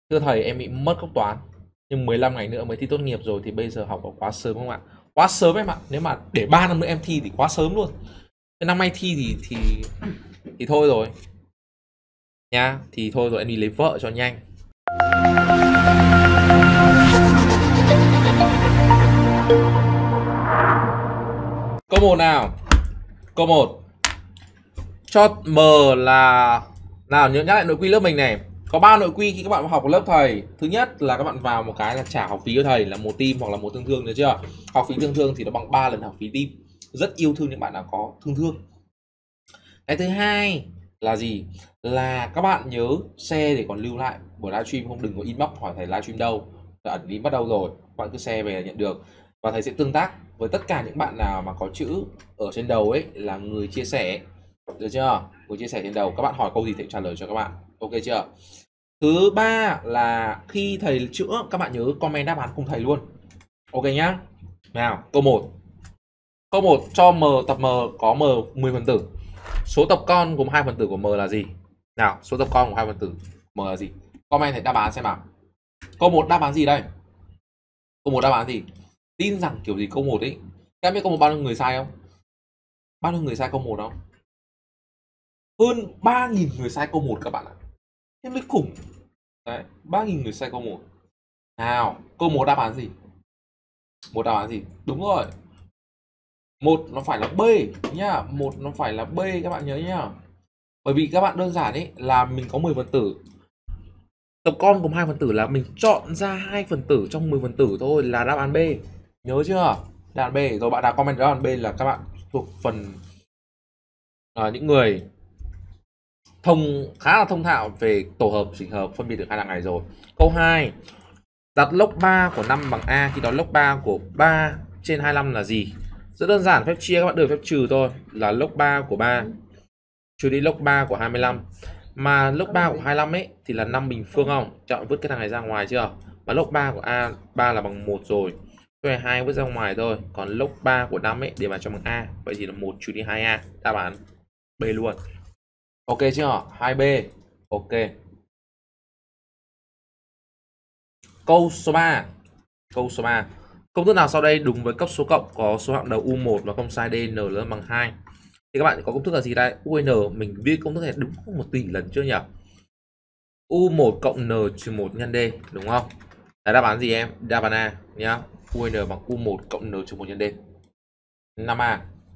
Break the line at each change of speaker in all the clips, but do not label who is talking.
Thưa thầy, em bị mất cấp toán. Nhưng 15 ngày nữa mới thi tốt nghiệp rồi thì bây giờ học có quá sớm không ạ? Quá sớm em ạ. Nếu mà để 3 năm nữa em thi thì quá sớm luôn. Cái năm nay thi thì thôi rồi. Nha, thì thôi rồi em đi lấy vợ cho nhanh. Câu 1 nào. Câu 1. Cho M là nào, nhớ nhắc lại nội quy lớp mình này. Có 3 nội quy khi các bạn học ở lớp thầy. Thứ nhất là các bạn vào một cái là trả học phí cho thầy là 1 team hoặc là 1 thương thương, được chưa? Học phí thương thương thì nó bằng 3 lần học phí team. Rất yêu thương những bạn nào có thương thương. Cái thứ hai là gì? Là các bạn nhớ share để còn lưu lại buổi livestream, không đừng có inbox hỏi thầy livestream đâu, ẩn đi mất đâu rồi. Các bạn cứ share về là nhận được. Và thầy sẽ tương tác với tất cả những bạn nào mà có chữ ở trên đầu ấy là người chia sẻ. Được chưa? Người chia sẻ trên đầu, các bạn hỏi câu gì thầy trả lời cho các bạn. Ok chưa? Thứ ba là khi thầy chữa các bạn nhớ comment đáp án cùng thầy luôn. Ok nhá. Nào, câu 1. Câu 1 cho M tập M có M 10 phần tử. Số tập con gồm 2 phần tử của M là gì? Nào, số tập con của 2 phần tử M là gì? Comment thầy đáp án xem nào. Câu 1 đáp án gì đây? Câu 1 đáp án gì? Tin rằng kiểu gì câu 1 ấy. Các em biết câu 1 bao nhiêu người sai không? Bao nhiêu người sai câu 1 không? Hơn 3.000 người sai câu 1 các bạn ạ. Thế mới khủng. Đấy, 3.000 người sai câu 1. Nào, câu 1 đáp án gì? Một đáp án gì? Đúng rồi. Một nó phải là B nhá, một nó phải là B các bạn nhớ nhá. Bởi vì các bạn đơn giản ấy là mình có 10 phần tử. Tập con gồm 2 phần tử là mình chọn ra 2 phần tử trong 10 phần tử thôi là đáp án B. Nhớ chưa? Đáp án B. Rồi bạn nào comment đáp án B là các bạn thuộc phần những người khá là thông thạo về tổ hợp, chỉnh hợp, phân biệt được hai đằng này rồi. Câu 2. Đặt log 3 của 5 bằng A, khi đó log 3 của 3 trên 25 là gì? Rất đơn giản, phép chia các bạn được phép trừ thôi, là log 3 của 3 trừ đi log 3 của 25. Mà log 3 của 25 ấy thì là 5 bình phương không? Chọn vứt cái thằng này ra ngoài chưa? Và log 3 của A3 là bằng 1 rồi. Cái này 2 vứt ra ngoài thôi. Còn log 3 của 5 ấy để vào trong bằng A. Vậy thì là 1 trừ đi 2A. Đáp án B luôn. Ok chưa? 2B. Ok. Câu số 3. Câu số 3. Công thức nào sau đây đúng với cấp số cộng có số hạng đầu U1 và không sai D n lớn bằng 2? Thì các bạn có công thức là gì đây? UN mình viết công thức này đúng 1 tỷ lần chưa nhỉ? U1 cộng N trừ 1 nhân D, đúng không? Là đáp án gì em? Đáp án A nhá. UN bằng U1 cộng N trừ 1 nhân D. 5A.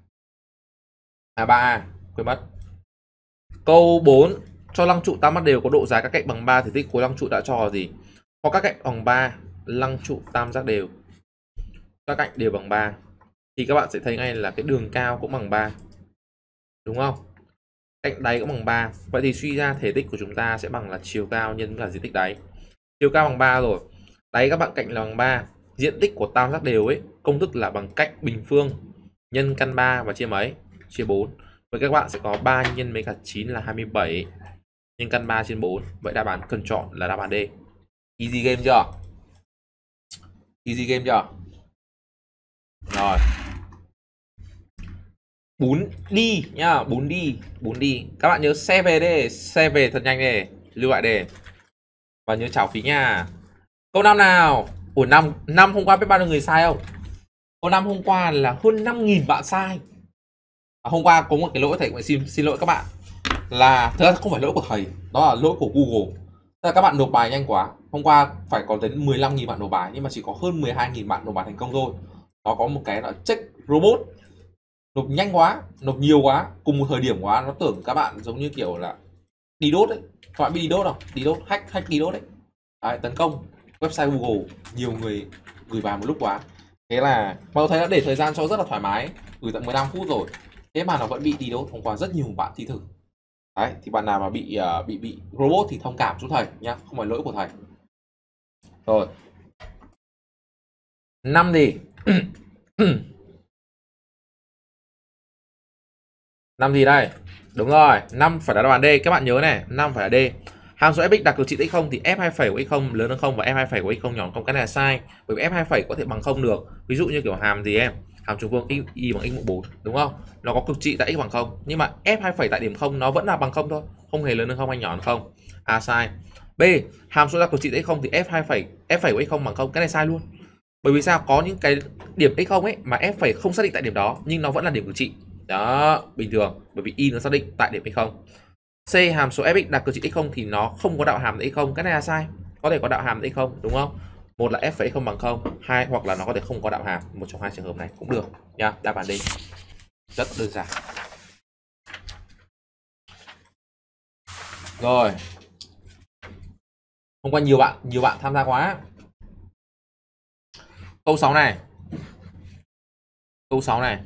3A, quên mất. Câu 4. Cho lăng trụ tam giác đều có độ dài các cạnh bằng 3 thì tích khối lăng trụ đã cho là gì? Có các cạnh bằng 3, lăng trụ tam giác đều. Các cạnh đều bằng 3 thì các bạn sẽ thấy ngay là cái đường cao cũng bằng 3. Đúng không? Cạnh đáy cũng bằng 3. Vậy thì suy ra thể tích của chúng ta sẽ bằng là chiều cao nhân cả diện tích đáy. Chiều cao bằng 3 rồi. Đáy các bạn cạnh là bằng 3. Diện tích của tam giác đều ấy, công thức là bằng cạnh bình phương nhân căn 3 và chia mấy? Chia 4. Vậy các bạn sẽ có 3 nhân mấy cả 9 là 27 nhân căn 3 trên 4. Vậy đáp án cần chọn là đáp án D. Easy game chưa? Easy game chưa? Rồi. 4 đi nhá, 4 đi. Các bạn nhớ xe về đi, xe về thật nhanh đi, lưu lại đi. Và nhớ trả phí nha. Câu 5 nào. Ủa năm hôm qua biết bao nhiêu người sai không? Câu 5 hôm qua là hơn 5.000 bạn sai. Hôm qua có một cái lỗi thầy cũng xin lỗi các bạn. Là thực ra không phải lỗi của thầy, đó là lỗi của Google. Tức là các bạn nộp bài nhanh quá. Hôm qua phải có đến 15.000 bạn nộp bài nhưng mà chỉ có hơn 12.000 bạn nộp bài thành công thôi. Nó có một cái là check robot. Nộp nhanh quá, nộp nhiều quá, cùng một thời điểm quá, nó tưởng các bạn giống như kiểu là đi đốt ấy. Các bạn biết đi đốt không? Đi đốt, hack đi đốt đấy. Đấy, tấn công website Google, nhiều người gửi bài một lúc quá. Thế là mà thấy đã để thời gian cho rất là thoải mái, gửi tận 15 phút rồi. Thế mà nó vẫn bị đi đốt. Hôm qua rất nhiều bạn thi thử. Đấy, thì bạn nào mà bị robot thì thông cảm giúp thầy nhá, không phải lỗi của thầy. Rồi. 5 gì? 5 gì đây? Đúng rồi, 5 phải là đáp án D. Các bạn nhớ này, 5 phải là D. Hàm số fx đặc cực trị tích 0 thì f 2 phẩy của x0 lớn hơn 0 và f 2 phẩy của x0 nhỏ hơn 0. Cái này là sai. Bởi vì f 2 phẩy có thể bằng 0 được. Ví dụ như kiểu hàm gì em? Hàm trùng vuông y bằng x mũ 4, đúng không? Nó có cực trị tại x bằng 0, nhưng mà f 2 phẩy tại điểm 0 nó vẫn là bằng 0 thôi, không hề lớn hơn 0 hay nhỏ hơn 0. A sai. B, hàm số đặc của trị x0 thì f phẩy của x0 bằng 0. Cái này sai luôn. Bởi vì sao? Có những cái điểm x0 ấy mà f phẩy không xác định tại điểm đó nhưng nó vẫn là điểm của trị. Đó, bình thường, bởi vì y nó xác định tại điểm x0. C, hàm số fx đặc của trị x0 thì nó không có đạo hàm tại x0. Cái này là sai. Có thể có đạo hàm tại x0, đúng không? Một là f phẩy x0 bằng 0, hai hoặc là nó có thể không có đạo hàm, một trong hai trường hợp này cũng được nha. Đáp án D. Rất đơn giản. Rồi. Hôm qua nhiều bạn tham gia quá. Câu 6 này. Câu 6 này.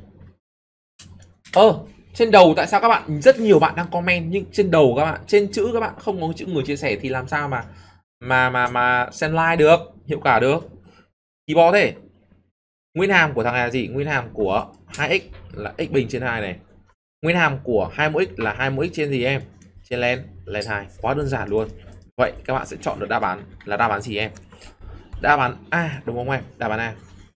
Trên đầu tại sao các bạn rất nhiều bạn đang comment nhưng trên đầu các bạn, trên chữ các bạn không có chữ người chia sẻ thì làm sao mà xem like được, hiệu quả được. Thì bỏ thế. Nguyên hàm của thằng này là gì? Nguyên hàm của 2x là x bình trên 2 này. Nguyên hàm của 21x là 21x trên gì em? Trên len 2. Quá đơn giản luôn. Vậy các bạn sẽ chọn được đáp án là đáp án gì em? Đáp án A đúng không em? Đáp án A.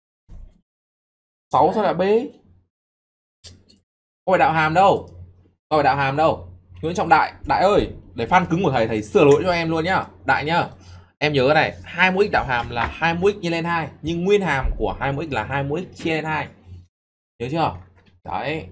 6 sao là B? Không phải đạo hàm đâu. Không phải đạo hàm đâu. Nguyễn Trọng Đại, Đại ơi, để fan cứng của thầy sửa lỗi cho em luôn nhá. Đại nhá. Em nhớ cái này, 21x đạo hàm là 21x nhân lên 2, nhưng nguyên hàm của 21x là 21x chia lên 2. Nhớ chưa? Đấy.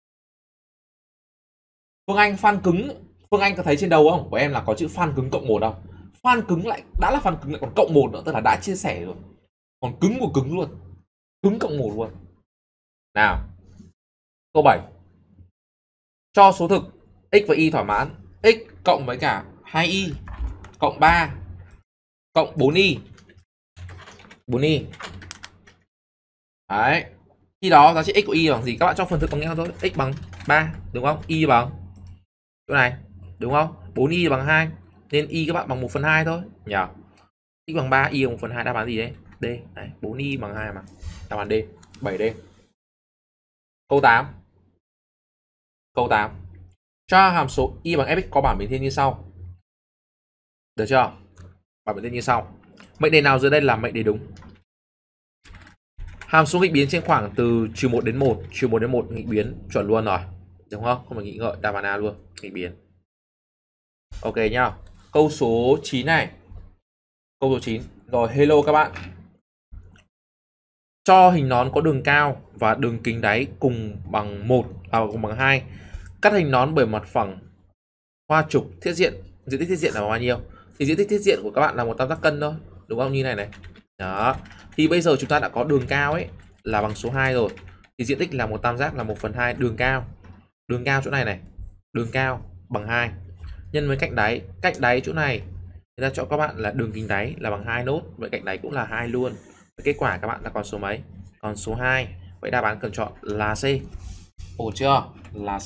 Phương Anh fan cứng, Phương Anh có thấy trên đầu không? Của em là có chữ fan cứng cộng 1 không? Fan cứng lại đã là fan cứng lại còn cộng 1 nữa, tức là đã chia sẻ rồi. Còn cứng của cứng luôn. Cứng cộng 1 luôn. Nào. Câu 7. Cho số thực x và y thỏa mãn x cộng với cả 2y cộng 3 cộng 4y. 4y. Đấy. Khi đó giá trị x của y bằng gì? Các bạn cho phần thực bằng nhau thôi. X bằng 3, đúng không? Y bằng chỗ này, đúng không? 4y bằng 2 nên y các bạn bằng 1/2 thôi nhỉ. X bằng 3, y bằng 1/2, đáp án gì đấy? D. Đấy, 4y bằng 2 mà. Đáp án D, 7D. Câu 8. Câu 8. Cho hàm số y bằng fx có bảng biến thiên như sau. Được chưa? Bảng biến thiên như sau. Mệnh đề nào dưới đây là mệnh đề đúng? Hàm số nghịch biến trên khoảng từ -1 đến 1, -1 đến 1 nghịch biến chuẩn luôn rồi. Đúng không? Không phải nghĩ ngợi, đáp án A luôn, nghịch biến. Ok nhá. Câu số 9 này. Câu số 9. Rồi, hello các bạn. Cho hình nón có đường cao và đường kính đáy cùng bằng 1 cùng bằng 2. Cắt hình nón bởi mặt phẳng hoa trục thiết diện. Diện tích thiết diện là bao nhiêu? Thì diện tích thiết diện của các bạn là một tam giác cân thôi, đúng không? Như này này. Đó. Thì bây giờ chúng ta đã có đường cao ấy là bằng số 2 rồi. Thì diện tích là một tam giác là 1/2 đường cao. Đường cao chỗ này này. Đường cao bằng 2 nhân với cạnh đáy. Cạnh đáy chỗ này người ta cho các bạn là đường kính đáy là bằng 2 nốt, vậy cạnh đáy cũng là 2 luôn. Vậy kết quả các bạn là còn số mấy? Còn số 2. Vậy đáp án cần chọn là C. Ổn chưa? Là C.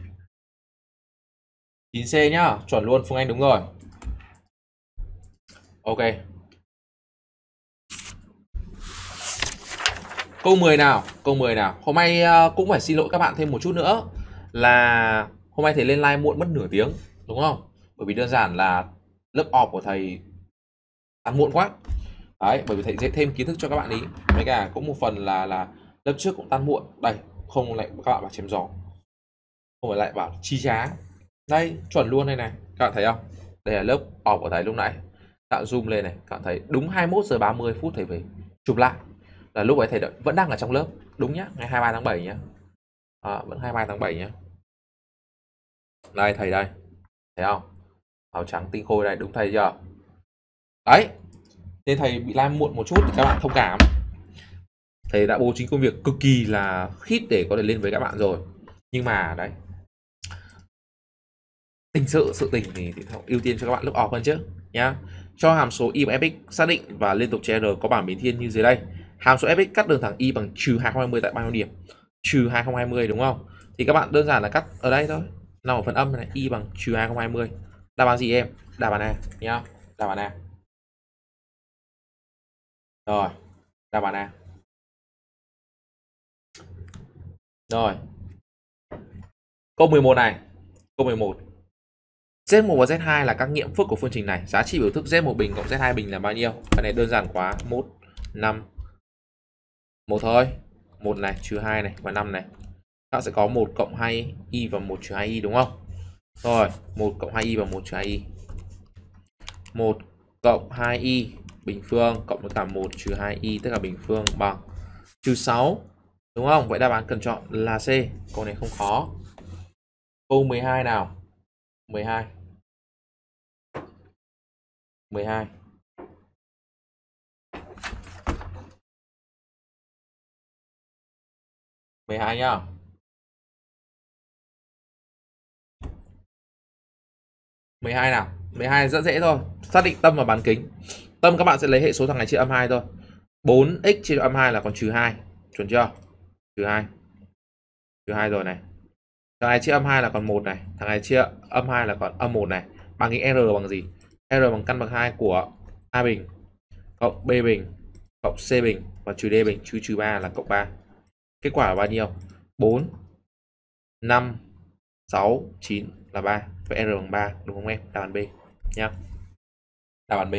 9C nhá, chuẩn luôn, Phương Anh đúng rồi. Ok. Câu 10 nào, câu 10 nào. Hôm nay cũng phải xin lỗi các bạn thêm một chút nữa là hôm nay thầy lên live muộn mất nửa tiếng, đúng không? Bởi vì đơn giản là lớp off của thầy ăn muộn quá. Đấy, bởi vì thầy sẽ thêm kiến thức cho các bạn ý. Với cả cũng một phần là lớp trước cũng tan muộn. Đây, không lại các bạn bảo chém gió. Không phải lại bảo chi trá. Đây, chuẩn luôn đây này. Các bạn thấy không? Đây là lớp off của thầy lúc nãy. Các bạn zoom lên này, các bạn thấy đúng 21 giờ 30 phút thầy về chụp lại. Là lúc ấy thầy vẫn đang ở trong lớp. Đúng nhá, ngày 23 tháng 7 nhá. Vẫn 23 tháng 7 nhá. Đây thầy đây. Thấy không? Áo trắng tinh khôi này, đúng thầy chưa? Đấy. Nên thầy bị live muộn một chút thì các bạn thông cảm. Thầy đã bố trí công việc cực kỳ là khít để có thể lên với các bạn rồi. Nhưng mà đấy, sự tình thì ưu tiên cho các bạn lúc off hơn chứ nhá. Cho hàm số y bằng fx xác định và liên tục chia r có bảng biến thiên như dưới đây. Hàm số fx cắt đường thẳng y bằng -2020 tại bao nhiêu điểm? -2020 đúng không? Thì các bạn đơn giản là cắt ở đây thôi, nằm ở phần âm này, y bằng -2020. Đáp án gì em? Đáp án A nhá. Đáp án A. Rồi, đáp án A. Rồi. Câu 11 này. Câu 11. Z1 và Z2 là các nghiệm phức của phương trình này. Giá trị biểu thức Z1 bình cộng Z2 bình là bao nhiêu? Cái này đơn giản quá. 1, 5. 1 thôi. 1 này, trừ 2 này và 5 này. Các sẽ có 1 cộng 2y và 1 trừ 2y đúng không? Rồi, 1 cộng 2y và 1 trừ 2y. 1 cộng 2y bình phương cộng với cả 1 trừ 2y tất cả bình phương bằng trừ 6. Đúng không? Vậy đáp án cần chọn là C. Câu này không khó. Câu 12 nào. 12. 12. 12 nhá. Mười hai nào. 12 rất dễ thôi. Xác định tâm và bán kính. Tâm các bạn sẽ lấy hệ số thằng này chia âm 2 thôi. 4x chia âm 2 là còn trừ 2. Chuẩn chưa? Trừ 2. Trừ 2 rồi này. Thằng này chia âm 2 là còn 1 này. Thằng này chia âm 2 là còn âm 1 này. Bằng cái R bằng gì? R bằng căn bậc 2 của A bình cộng B bình cộng C bình và trừ D bình trừ 3 là cộng 3. Kết quả là bao nhiêu? 4 5 6 9 là 3. Vậy R bằng 3 đúng không em? Đáp án B nhá. Đáp án B.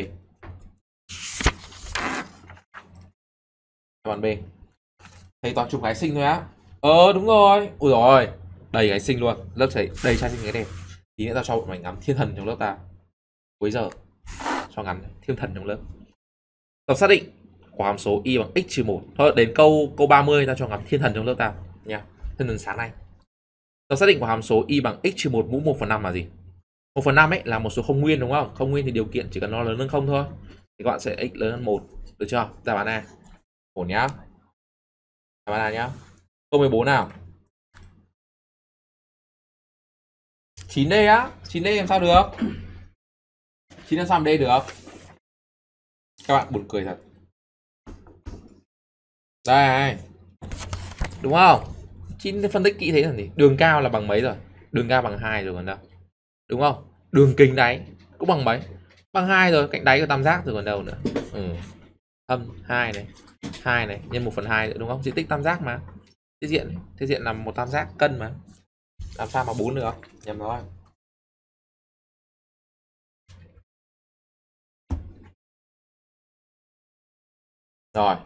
Đáp án B. Thầy toàn chụp gái xinh thôi á. Đúng rồi. Ui rồi, đầy gái xinh luôn. Lớp thầy đầy trai xinh cái đẹp. Tí nữa tao cho bọn mày ngắm thiên thần trong lớp ta. Cuối giờ cho ngắn thiên thần trong lớp. Tập xác định của hàm số y bằng x trừ 1. Thôi đến câu 30 ta cho ngắm thiên thần trong lớp ta nha. Thiên thần sáng nay. Tập xác định của hàm số y bằng x trừ 1 mũ 1/5 là gì? 1/5 ấy là một số không nguyên đúng không? Không nguyên thì điều kiện chỉ cần nó lớn hơn 0 thôi. Thì các bạn sẽ x lớn hơn 1, được chưa? Đáp án A. Ổn nhá. Đáp án A nhá. Câu 14 nào. 9D á, 9D làm sao được? 9 làm sao D được? Các bạn buồn cười thật. Đây. Đúng không? 9 phân tích kỹ thế làm gì? Đường cao là bằng mấy rồi? Đường cao bằng 2 rồi còn đâu. Đúng không? Đường kính đáy cũng bằng mấy? Bằng 2 rồi, cạnh đáy của tam giác rồi còn đâu nữa. Âm 2 này, 2 này nhân 1/2 nữa đúng không? Diện tích tam giác mà. Thế diện là một tam giác cân mà. Làm sao mà 4 được? Nhầm rồi. Rồi.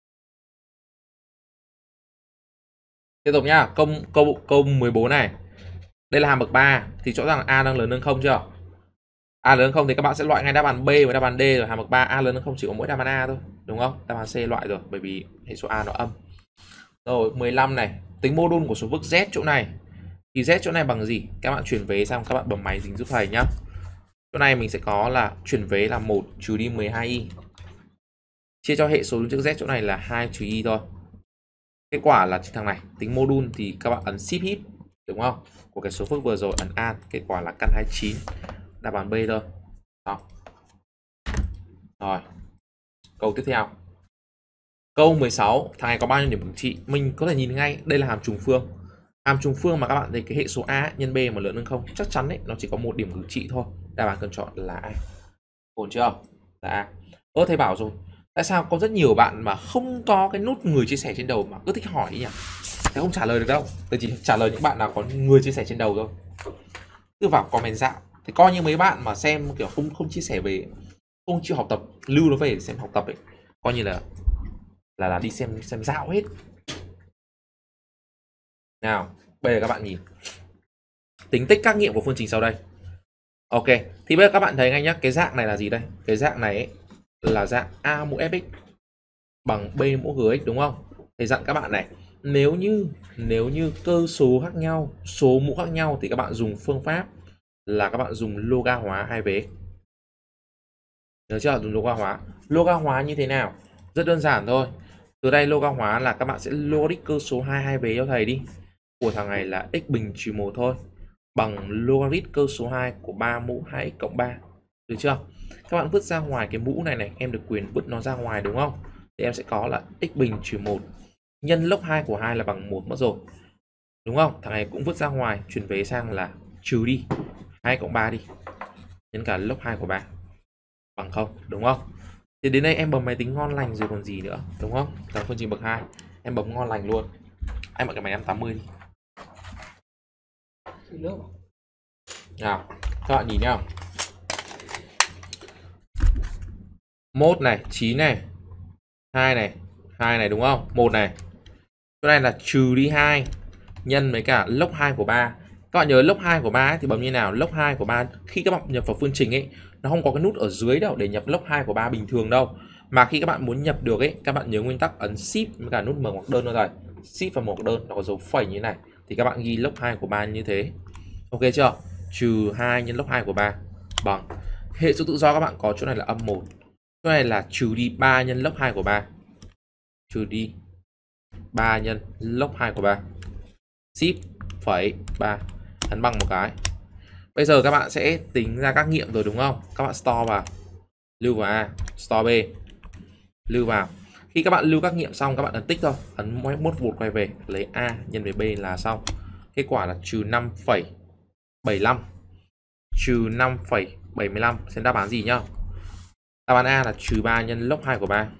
Tiếp tục nhá, câu 14 này. Đây là hàm bậc 3 thì rõ ràng A đang lớn hơn 0 chưa? A lớn hơn 0 thì các bạn sẽ loại ngay đáp án B và đáp án D rồi. Hàm bậc 3 A lớn hơn 0 chỉ có mỗi đáp án A thôi, đúng không? Đáp án C loại rồi bởi vì hệ số A nó âm. Rồi 15 này, tính mô đun của số vực Z chỗ này. Thì Z chỗ này bằng gì? Các bạn chuyển vế xong các bạn bấm máy tính giúp thầy nhá. Chỗ này mình sẽ có là chuyển vế là 1 trừ đi 12y. Chia cho hệ số trước Z chỗ này là 2 trừ y thôi. Kết quả là thằng này, tính mô đun thì các bạn ấn shift hit đúng không? Của cái số phức vừa rồi ấn an, kết quả là căn 29. Đáp án B thôi. Đó. Rồi. Câu tiếp theo. Câu 16, thằng này có bao nhiêu điểm cực trị? Mình có thể nhìn ngay, đây là hàm trùng phương. Hàm trùng phương mà các bạn thấy cái hệ số A nhân B mà lớn hơn 0, chắc chắn đấy, nó chỉ có một điểm cực trị thôi. Đáp án cần chọn là A. Ổn chưa? Là A. Thầy bảo rồi, tại sao có rất nhiều bạn mà không có cái nút người chia sẻ trên đầu mà cứ thích hỏi nhỉ? Thầy không trả lời được đâu. Thầy chỉ trả lời những bạn nào có người chia sẻ trên đầu thôi. Cứ vào comment dạo. Thì coi như mấy bạn mà xem kiểu không chia sẻ về, không chịu học tập, lưu nó về để xem học tập ấy, coi như là đi xem dạo hết. Nào, bây giờ các bạn nhìn tính tích các nghiệm của phương trình sau đây. Ok, thì bây giờ các bạn thấy ngay nhá, cái dạng này là gì đây? Cái dạng này ấy, là dạng A mũ Fx bằng B mũ Gx đúng không? Thì dặn các bạn này, nếu như cơ số khác nhau, số mũ khác nhau thì các bạn dùng phương pháp là các bạn dùng loga hóa hai vế. Nhớ chưa? Dùng loga hóa. Loga hóa như thế nào? Rất đơn giản thôi. Từ đây loga hóa là các bạn sẽ logic cơ số hai vế cho thầy đi. Của thằng này là x bình trừ 1 thôi, bằng logarit cơ số 2 của 3 mũ 2x cộng 3. Được chưa? Các bạn vứt ra ngoài cái mũ này em được quyền vứt nó ra ngoài đúng không? Thì em sẽ có là x bình trừ 1 nhân log 2 của 2 là bằng 1 mất rồi. Đúng không? Thằng này cũng vứt ra ngoài, chuyển vế sang là trừ đi 2 cộng 3 đi. Nhân cả log 2 của 3 bằng 0, đúng không? Thì đến đây em bấm máy tính ngon lành rồi còn gì nữa, đúng không? Thằng phương trình bậc 2 em bấm ngon lành luôn. Anh mở cái máy 580 đi. Nào, các bạn nhìn nhá. 1 này, 9 này, 2 này, 2 này đúng không? 1 này. Chỗ này là trừ đi 2 nhân với cả log 2 của 3. Các bạn nhớ log 2 của 3 ấy, thì bấm như nào? Log 2 của 3 khi các bạn nhập vào phương trình ấy, nó không có cái nút ở dưới đâu để nhập lốc 2 của 3 bình thường đâu. Mà khi các bạn muốn nhập được ấy, các bạn nhớ nguyên tắc ấn Shift với cả nút mở ngoặc đơn thôi thầy. Shift và mở ngoặc đơn nó có dấu phẩy như thế này thì các bạn ghi lốc 2 của 3 như thế. Ok chưa? Trừ 2 nhân lốc 2 của 3 bằng hệ số tự do các bạn có chỗ này là âm 1. Chỗ này là trừ đi 3 nhân lốc 2 của 3. Trừ đi 3 nhân lốc 2 của 3. Shift phẩy 3 ấn bằng một cái. Bây giờ các bạn sẽ tính ra các nghiệm rồi đúng không? Các bạn store vào, lưu vào A, store B, lưu vào. Khi các bạn lưu các nghiệm xong các bạn ấn tích thôi, ấn một quay về, lấy A nhân với B là xong. Kết quả là trừ 5,75, trừ 5,75. Xem đáp án gì nhá. Đáp án A là trừ 3 nhân lốc 2 của 3.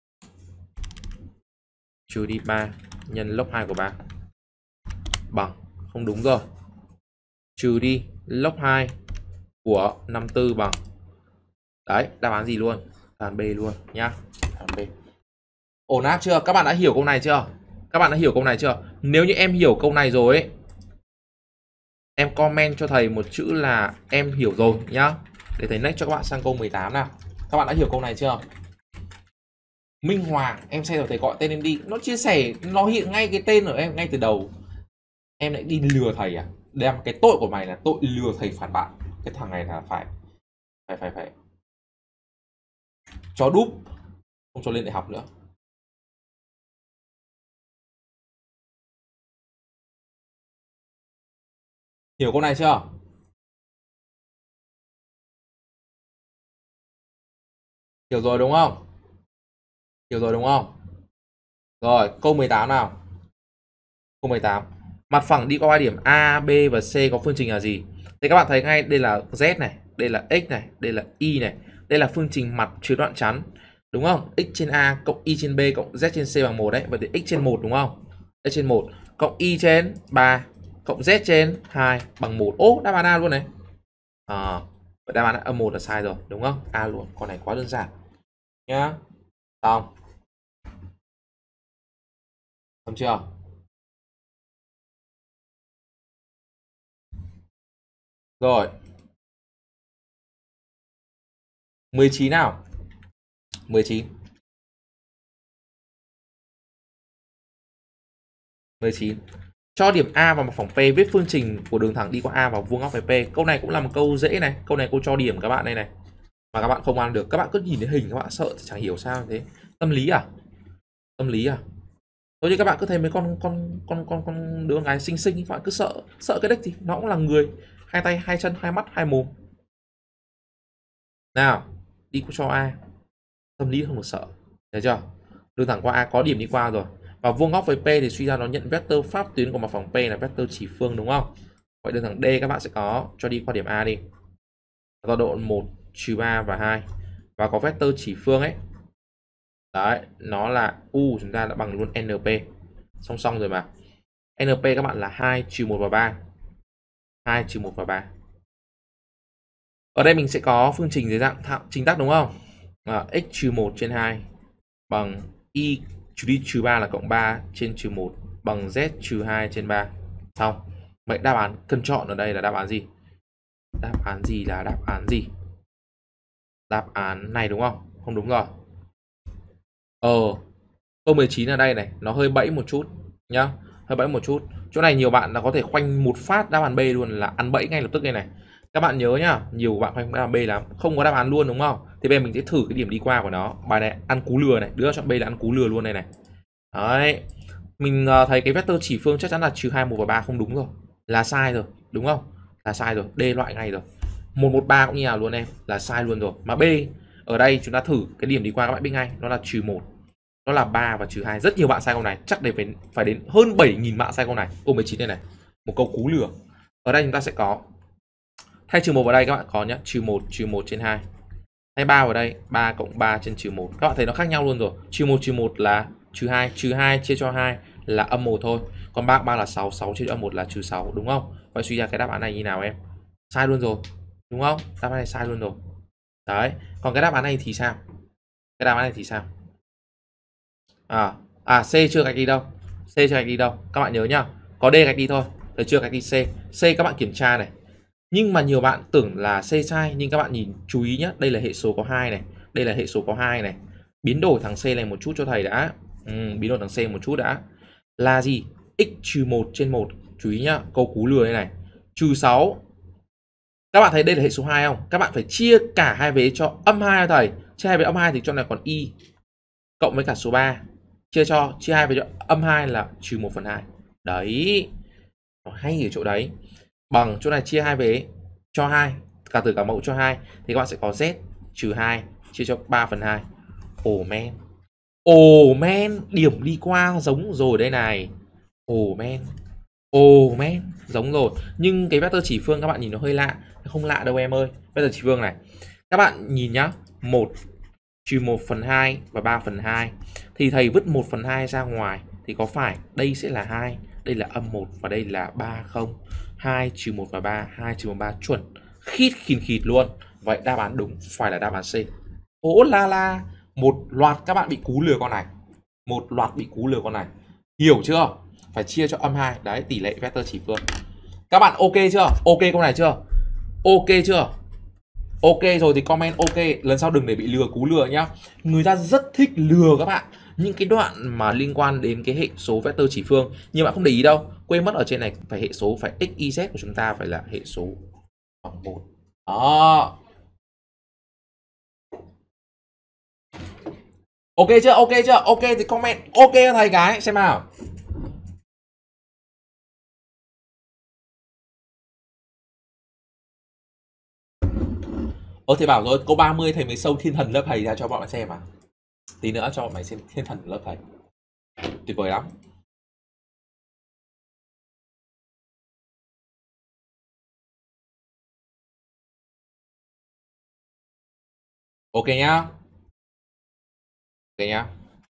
Trừ đi 3 nhân lốc 2 của 3 bằng, không đúng rồi. Trừ đi lốc 2 của 54 bằng. Đấy, đáp án gì luôn? Đáp án B luôn nhá. Đáp án B. Ổn áp chưa? Các bạn đã hiểu câu này chưa? Các bạn đã hiểu câu này chưa? Nếu như em hiểu câu này rồi ấy, em comment cho thầy một chữ là em hiểu rồi nhá. Để thầy next cho các bạn sang câu 18 nào. Các bạn đã hiểu câu này chưa? Minh Hoàng, em xem rồi thầy gọi tên em đi. Nó chia sẻ, nó hiện ngay cái tên ở em ngay từ đầu. Em lại đi lừa thầy à? Đem cái tội của mày là tội lừa thầy phản bạn. Cái thằng này là phải cho đúp, không cho lên đại học nữa. Hiểu câu này chưa? Hiểu rồi đúng không? Hiểu rồi đúng không? Rồi, câu 18 nào. Câu 18. Mặt phẳng đi qua 3 điểm A, B và C có phương trình là gì? Thì các bạn thấy ngay đây là Z này, đây là X này, đây là Y này. Đây là phương trình mặt chứa đoạn chắn. Đúng không? X trên A cộng Y trên B cộng Z trên C bằng 1 đấy. Vậy thì X trên 1 đúng không? X trên 1 cộng Y trên 3 cộng Z trên 2 bằng 1. Ô, đáp án A luôn này. Vậy đáp án âm 1 là sai rồi, đúng không? A luôn, con này quá đơn giản. Nhá. Xong. Xong chưa? Rồi. 19 nào. 19. 19. Cho điểm A vào mặt phẳng P, viết phương trình của đường thẳng đi qua A vào vuông góc với P. Câu này cũng là một câu dễ này. Câu này cô cho điểm các bạn đây này. Mà các bạn không ăn được. Các bạn cứ nhìn thấy hình các bạn sợ chẳng hiểu sao thế. Tâm lý à? Tâm lý à? Thôi chứ các bạn cứ thấy mấy con đứa con gái xinh xinh các bạn cứ sợ cái đếch gì, nó cũng là người, hai tay, hai chân, hai mắt, hai mồm. Nào, đi cho A. Tâm lý không được sợ. Thấy chưa? Đường thẳng qua A có điểm đi qua rồi. Và vuông góc với P thì suy ra nó nhận vectơ pháp tuyến của mặt phẳng P là vectơ chỉ phương đúng không? Vậy đường thẳng D các bạn sẽ có cho đi qua điểm A đi. Tọa độ 1, trừ 3 và 2. Và có vectơ chỉ phương ấy. Đấy, nó là U chúng ta đã bằng luôn NP. Song song rồi mà. NP các bạn là 2 trừ 1 và 3. 2 trừ 1 và 3. Ở đây mình sẽ có phương trình dưới dạng chính tắc đúng không? X trừ 1 trên 2 bằng Y trừ đi trừ 3 là cộng 3 trên trừ 1 bằng Z trừ 2 trên 3. Xong. Vậy đáp án cần chọn ở đây là đáp án gì? Đáp án gì là đáp án gì? Đáp án này đúng không? Không đúng rồi. Câu 19 ở đây này, nó hơi bẫy một chút nhá. Hơi bẫy một chút. Chỗ này nhiều bạn là có thể khoanh một phát đáp án B luôn, là ăn bẫy ngay lập tức đây này. Các bạn nhớ nhá, nhiều bạn khoanh đáp án B lắm, không có đáp án luôn đúng không? Thì bây giờ mình sẽ thử cái điểm đi qua của nó. Bài này ăn cú lừa này, đứa chọn B là ăn cú lừa luôn đây này. Đấy. Mình thấy cái vectơ chỉ phương chắc chắn là trừ 2, 1 và 3 không đúng rồi. Là sai rồi, đúng không? Là sai rồi, D loại ngay rồi. 113 cũng như nào luôn em, là sai luôn rồi. Mà B ở đây chúng ta thử cái điểm đi qua các bạn biết ngay, nó là trừ 1. Nó là 3 và trừ 2. Rất nhiều bạn sai câu này, chắc để phải đến hơn 7.000 bạn sai câu này. Câu 19 này này. Một câu cú lừa. Ở đây chúng ta sẽ có thay trừ 1 vào đây các bạn có nhá, trừ 1 trên 2. Thay 3 vào đây, 3 cộng 3 trên trừ 1. Các bạn thấy nó khác nhau luôn rồi. Trừ 1 là trừ 2 chia cho 2 là âm 1 thôi. Còn 3 là 6, 6 chia cho âm 1 là trừ 6 đúng không? Vậy suy ra cái đáp án này như nào em? Sai luôn rồi. Đúng không? Đáp án này sai luôn rồi. Đấy, còn cái đáp án này thì sao? Cái đáp án này thì sao? C chưa gạch đi đâu. C chưa gạch đi đâu. Các bạn nhớ nhá. Có D gạch đi thôi. Rồi chưa gạch đi C. C các bạn kiểm tra này. Nhưng mà nhiều bạn tưởng là C sai, nhưng các bạn nhìn chú ý nhé, đây là hệ số có 2 này, đây là hệ số có 2 này. Biến đổi thằng C này một chút cho thầy đã. Biến đổi thằng C một chút đã. Là gì? X trừ 1 trên 1. Chú ý nhá, câu cú lừa đây này. Trừ 6. Các bạn thấy đây là hệ số 2 không? Các bạn phải chia cả hai vế cho âm 2 cho thầy. Chia hai vế âm 2 thì trong này còn y cộng với cả số 3. Chia hai vế cho âm 2 là trừ 1/2. Đấy. Nó hay ở chỗ đấy. Bằng chỗ này chia hai vế cho 2, cả tử cả mẫu cho 2 thì các bạn sẽ có z trừ 2 chia cho 3/2. Ồ men. Ồ men, điểm đi qua giống rồi đây này. Ồ men. Ồ men, giống rồi. Nhưng cái vectơ chỉ phương các bạn nhìn nó hơi lạ. Không lạ đâu em ơi. Vectơ chỉ phương này. Các bạn nhìn nhá, 1 trừ 1/2 và 3/2 thì thầy vứt 1/2 ra ngoài thì có phải đây sẽ là 2, đây là âm 1 và đây là 3 không? 2 trừ 1 và 3, 2 trừ 1 3 chuẩn. Khít khịt luôn. Vậy đáp án đúng phải là đáp án C. Ố la la, một loạt các bạn bị cú lừa con này. Một loạt bị cú lừa con này. Hiểu chưa? Phải chia cho âm 2, đấy tỷ lệ vectơ chỉ phương. Các bạn ok chưa? Ok câu này chưa? Ok chưa? Ok rồi thì comment ok, lần sau đừng để bị lừa cú lừa nhá. Người ta rất thích lừa các bạn những cái đoạn mà liên quan đến cái hệ số vectơ chỉ phương, nhưng bạn không để ý đâu, quên mất ở trên này phải hệ số, phải x y z của chúng ta phải là hệ số bằng 1. Đó. Ok chưa? Ok chưa? Ok thì comment ok cho thầy cái xem nào. Thầy bảo rồi, câu 30 thầy mới sâu thiên thần lớp thầy ra cho bọn mày xem à. Tí nữa cho bọn mày xem thiên thần lớp thầy. Tuyệt vời lắm. Ok nhá. Ok nhá.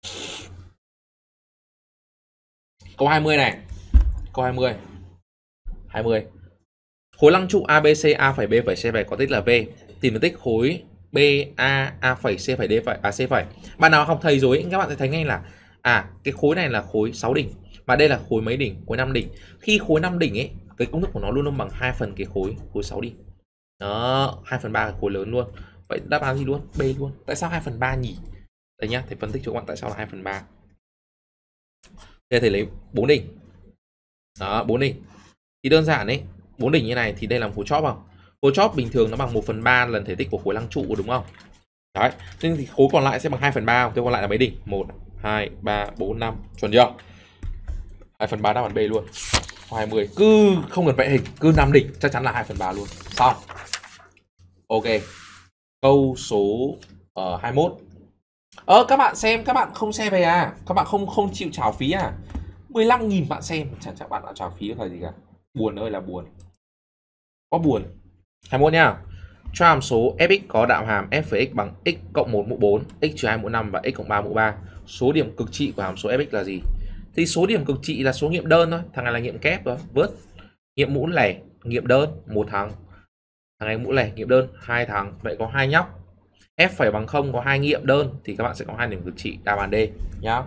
Câu 20 này. Câu 20. 20. Khối lăng trụ ABC A phẩy B phẩy C phẩy có tích là V. Tìm được tích khối BA phẩy C phẩy D phẩy C phẩy. Bạn nào học thầy rồi các bạn sẽ thấy ngay là cái khối này là khối 6 đỉnh mà đây là khối mấy đỉnh? Khối 5 đỉnh. Khi khối 5 đỉnh ấy, cái công thức của nó luôn luôn bằng 2 phần cái khối 6 đỉnh. Đó, 2/3 cái khối lớn luôn. Vậy đáp án gì luôn? B luôn. Tại sao 2/3 nhỉ? Đây nhá, thầy phân tích cho các bạn tại sao là 2/3. Đây thầy lấy 4 đỉnh. Đó, 4 đỉnh. Thì đơn giản ấy, 4 đỉnh như này thì đây là một khối chóp không? Khối chóp bình thường nó bằng 1/3 lần thể tích của khối lăng trụ đúng không? Đấy, nên thì khối còn lại sẽ bằng 2/3 không? Thế còn lại là mấy đỉnh? 1, 2, 3, 4, 5. Chuẩn chưa? 2/3 đáp án B luôn. 20. Cứ không cần vẽ hình, cứ 5 đỉnh chắc chắn là 2/3 luôn. Xong. Ok. Câu số 21. Các bạn xem, các bạn không xem về à? Các bạn không chịu trả phí à? 15.000 bạn xem, chẳng bạn đã trả phí cái thời gì cả. Buồn ơi là buồn. Có buồn. 21 nhá. Cho hàm số fx có đạo hàm f với x bằng x cộng 1 mũ 4, x trừ 2 mũ 5 và x cộng 3 mũ 3. Số điểm cực trị của hàm số fx là gì? Thì số điểm cực trị là số nghiệm đơn thôi, thằng này là nghiệm kép thôi, vớt. Nghiệm mũ lẻ, nghiệm đơn, một thằng. Thằng này mũ lẻ, nghiệm đơn, hai thằng. Vậy có hai nhóc. F phải bằng 0 có hai nghiệm đơn thì các bạn sẽ có 2 điểm cực trị, đáp án D nhá.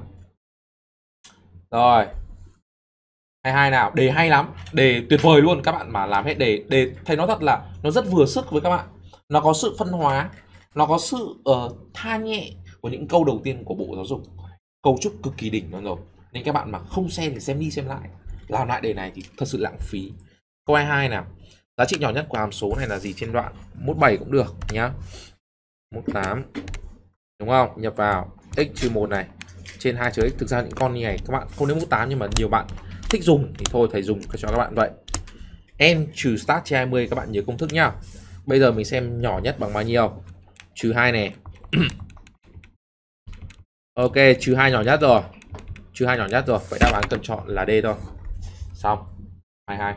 Rồi. 22 nào, đề hay lắm, đề tuyệt vời luôn, các bạn mà làm hết đề thầy nói thật là nó rất vừa sức với các bạn. Nó có sự phân hóa, nó có sự tha nhẹ của những câu đầu tiên của Bộ Giáo dục. Cấu trúc cực kỳ đỉnh luôn rồi. Nên các bạn mà không xem thì xem đi xem lại. Làm lại đề này thì thật sự lãng phí. Câu 22 nào. Giá trị nhỏ nhất của hàm số này là gì trên đoạn? Mốt 7 cũng được nhá. Mốt 8. Đúng không? Nhập vào x trừ 1 này trên 2 chữ x. Thực ra những con như này các bạn không đến mút 8 nhưng mà nhiều bạn thích dùng thì thôi thầy dùng cho các bạn vậy. N trừ start chia 20 các bạn nhớ công thức nhá. Bây giờ mình xem nhỏ nhất bằng bao nhiêu. Trừ 2 này. Ok, trừ 2 nhỏ nhất rồi. Trừ 2 nhỏ nhất rồi. Vậy đáp án cần chọn là D thôi. Xong. 22.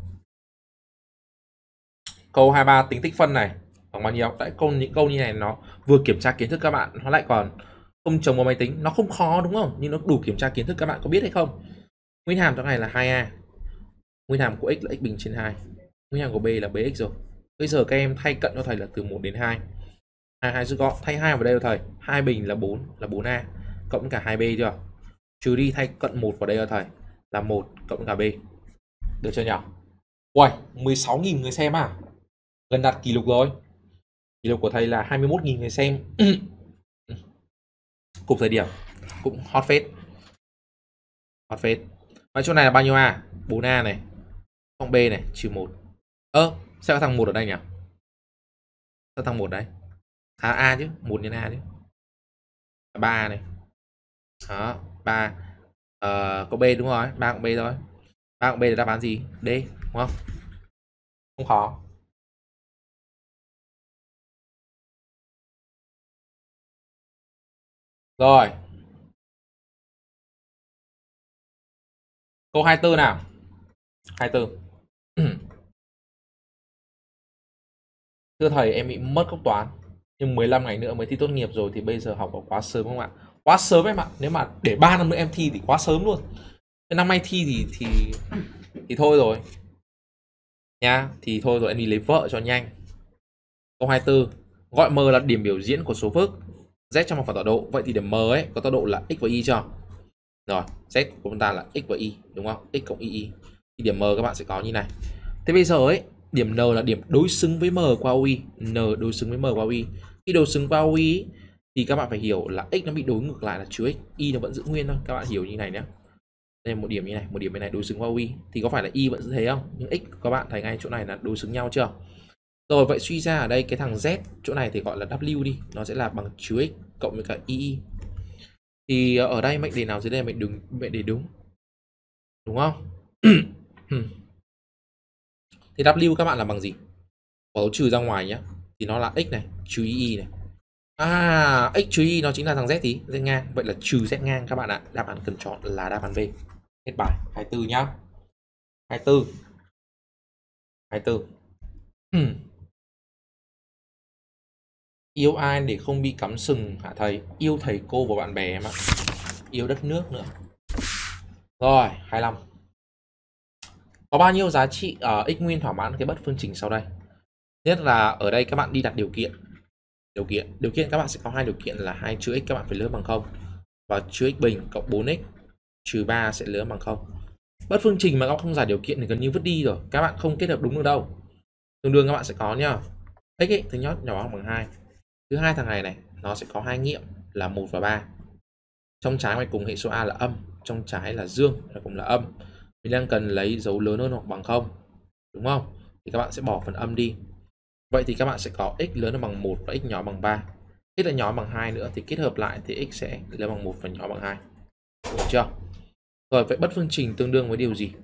Câu 23 tính tích phân này bằng bao nhiêu? Tại những câu như này nó vừa kiểm tra kiến thức các bạn, nó lại còn không trồng vào máy tính, nó không khó đúng không? Nhưng nó đủ kiểm tra kiến thức, các bạn có biết hay không? Nguyên hàm trong này là 2a. Nguyên hàm của x là x bình trên 2. Nguyên hàm của b là bx rồi. Bây giờ các em thay cận cho thầy là từ 1 đến 2. 2 rút gọn, thay 2 vào đây cho thầy. 2 bình là 4 là 4a cộng cả 2b chưa? Trừ đi thay cận 1 vào đây cho thầy là 1 cộng cả b. Được chưa nhỉ? Uầy, 16.000 người xem à? Gần đạt kỷ lục rồi. Kỷ lục của thầy là 21.000 người xem. Cùng thời điểm cũng hot phết. Hot phết. Vậy chỗ này là bao nhiêu A? 4A này. Không B này, -1. Sẽ có thằng 1 ở đây nhỉ? Sao thằng 1 đấy? A chứ, 1 nhân A chứ. 3 này. Đó, 3. Có B đúng rồi, 3 cộng B thôi. 3 cộng B là đáp án gì? D, đúng không? Không khó. Rồi. Câu 24 nào. 24. Thưa thầy, em bị mất cấp toán. Nhưng 15 ngày nữa mới thi tốt nghiệp rồi thì bây giờ học có quá sớm không ạ? Quá sớm em ạ. Nếu mà để 3 năm nữa em thi thì quá sớm luôn. Năm nay thi thì thôi rồi. Nha, thì thôi rồi em đi lấy vợ cho nhanh. Câu 24. Gọi M là điểm biểu diễn của số phức Z trong một phẳng tọa độ. Vậy thì điểm M ấy có tọa độ là x và y chưa? Rồi, Z của chúng ta là x và y, đúng không? X cộng y. Thì điểm M các bạn sẽ có như này. Thế bây giờ ấy, điểm N là điểm đối xứng với M qua y. N đối xứng với M qua y. Khi đối xứng qua y thì các bạn phải hiểu là x nó bị đối ngược lại là chứa x, y nó vẫn giữ nguyên thôi. Các bạn hiểu như này nhé. Đây là một điểm như này, một điểm bên này đối xứng qua y thì có phải là y vẫn giữ thế không? Nhưng x các bạn thấy ngay chỗ này là đối xứng nhau chưa? Rồi vậy suy ra ở đây cái thằng Z chỗ này thì gọi là W đi, nó sẽ là bằng chứa x cộng với cả y. Thì ở đây mệnh đề nào dưới đây mệnh đề đúng. Đúng không? Thì W các bạn là bằng gì? Bỏ dấu trừ ra ngoài nhé. Thì nó là x này, trừ y này. X trừ y nó chính là thằng Z tí, Z ngang. Vậy là trừ Z ngang các bạn ạ. Đáp án cần chọn là đáp án B. Hết bài. 24 nhá. 24. 24. Yêu ai để không bị cắm sừng hả thầy? Yêu thầy cô và bạn bè em ạ. Yêu đất nước nữa. Rồi, 25. Có bao nhiêu giá trị ở x nguyên thỏa mãn cái bất phương trình sau đây? Nhất là ở đây các bạn đi đặt điều kiện. Điều kiện các bạn sẽ có hai điều kiện là 2 chữ x các bạn phải lớn bằng 0 và chữ x bình cộng 4x trừ 3 sẽ lớn bằng 0. Bất phương trình mà các bạn không giải điều kiện thì gần như vứt đi rồi. Các bạn không kết hợp đúng được đâu. Tương đương các bạn sẽ có nhá. X ấy, thứ nhất nhỏ bằng 2. Thứ hai thằng này nó sẽ có hai nghiệm là 1 và 3. Trong trái ngoài cùng hệ số A là âm, trong trái là dương, là cùng là âm. Mình đang cần lấy dấu lớn hơn hoặc bằng 0. Đúng không? Thì các bạn sẽ bỏ phần âm đi. Vậy thì các bạn sẽ có x lớn hơn bằng 1 và x nhỏ bằng 3. X là nhỏ bằng 2 nữa thì kết hợp lại thì x sẽ lớn bằng 1 và nhỏ bằng 2. Được chưa? Rồi vậy bất phương trình tương đương với điều gì?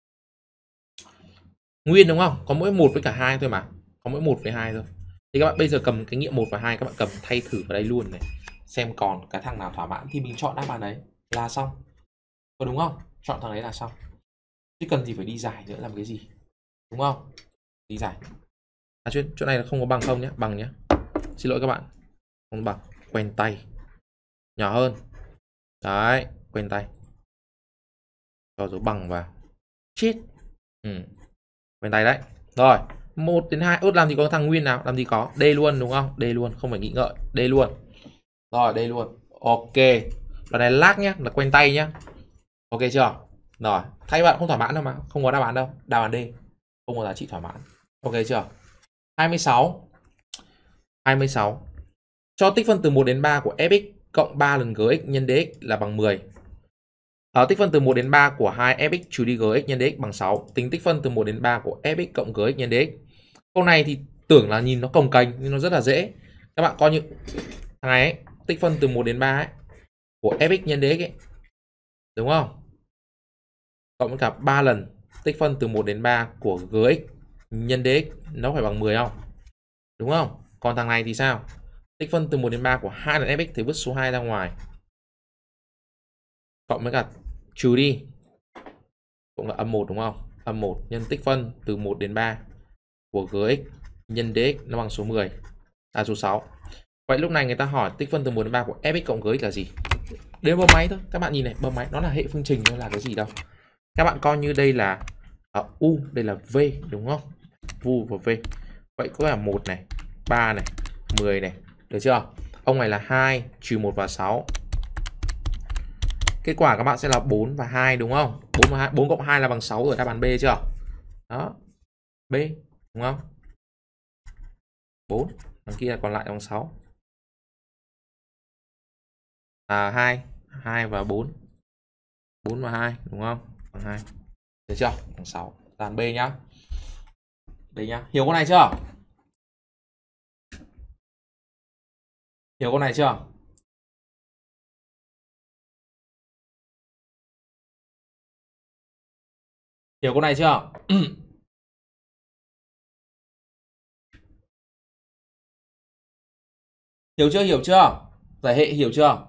Nguyên đúng không? Có mỗi 1 với cả 2 thôi mà. Có mỗi 1 với 2 thôi. Thì các bạn bây giờ cầm cái nghiệm 1 và 2 các bạn cầm thay thử vào đây luôn này. Xem còn cái thằng nào thỏa mãn thì mình chọn đáp án đấy là xong. Có đúng không? Chọn thằng đấy là xong. Chứ cần gì phải đi giải nữa làm cái gì. Đúng không? Đi giải. Chỗ này là không có bằng không nhé, bằng nhé. Xin lỗi các bạn. Không bằng, quen tay. Nhỏ hơn. Đấy, quen tay. Cho dấu bằng vào. Chết. Quen tay đấy. Rồi, 1 đến 2. Làm gì có thằng nguyên nào? Làm gì có? D luôn đúng không? D luôn, không phải nghĩ ngợi. D luôn. Rồi, D luôn. Ok. Đoạn này lag nhé, là quen tay nhé. Ok chưa? Rồi, thay bạn không thỏa mãn đâu mà. Không có đáp án đâu. Đáp án D. Không có giá trị thỏa mãn. Ok chưa? 26. 26. Cho tích phân từ 1 đến 3 của fx cộng 3 lần gx nhân dx là bằng 10. Tích phân từ 1 đến 3 của 2 fx trừ đi gx nhân dx bằng 6. Tính tích phân từ 1 đến 3 của fx cộng gx nhân dx. Câu này thì tưởng là nhìn nó cồng kềnh nhưng nó rất là dễ. Các bạn coi như thằng này ấy, tích phân từ 1 đến 3 ấy, của fx nhân dx ấy. Đúng không? Cộng với cả 3 lần tích phân từ 1 đến 3 của gx nhân dx nó phải bằng 10 không? Đúng không? Còn thằng này thì sao? Tích phân từ 1 đến 3 của 2 lần fx thì vứt số 2 ra ngoài. Cộng với cả trừ đi. Cũng là âm 1 đúng không? Âm 1 nhân tích phân từ 1 đến 3 của gx nhân dx nó bằng số 10. Số 6. Vậy lúc này người ta hỏi tích phân từ 1 đến 3 của fx cộng gx là gì? Đều bấm máy thôi. Các bạn nhìn này, bấm máy nó là hệ phương trình, nó là cái gì đâu. Các bạn coi như đây là u, đây là v đúng không? U và v. Vậy có là 1 này, 3 này, 10 này, được chưa? Ông này là 2 trừ 1 và 6. Kết quả các bạn sẽ là 4 và 2 đúng không? 4 cộng 2 là bằng 6 rồi, đáp án B chưa? Đó. B đúng không? 4, đằng kia còn lại bằng 6. 2, 2 và 4. 4 và 2 đúng không? Bằng 2. Được chưa? Bằng 6. Dàn B nhá. B nhá. Hiểu con này chưa? Hiểu con này chưa? Hiểu con này chưa? Hiểu chưa? Hiểu chưa? Giải hệ hiểu chưa?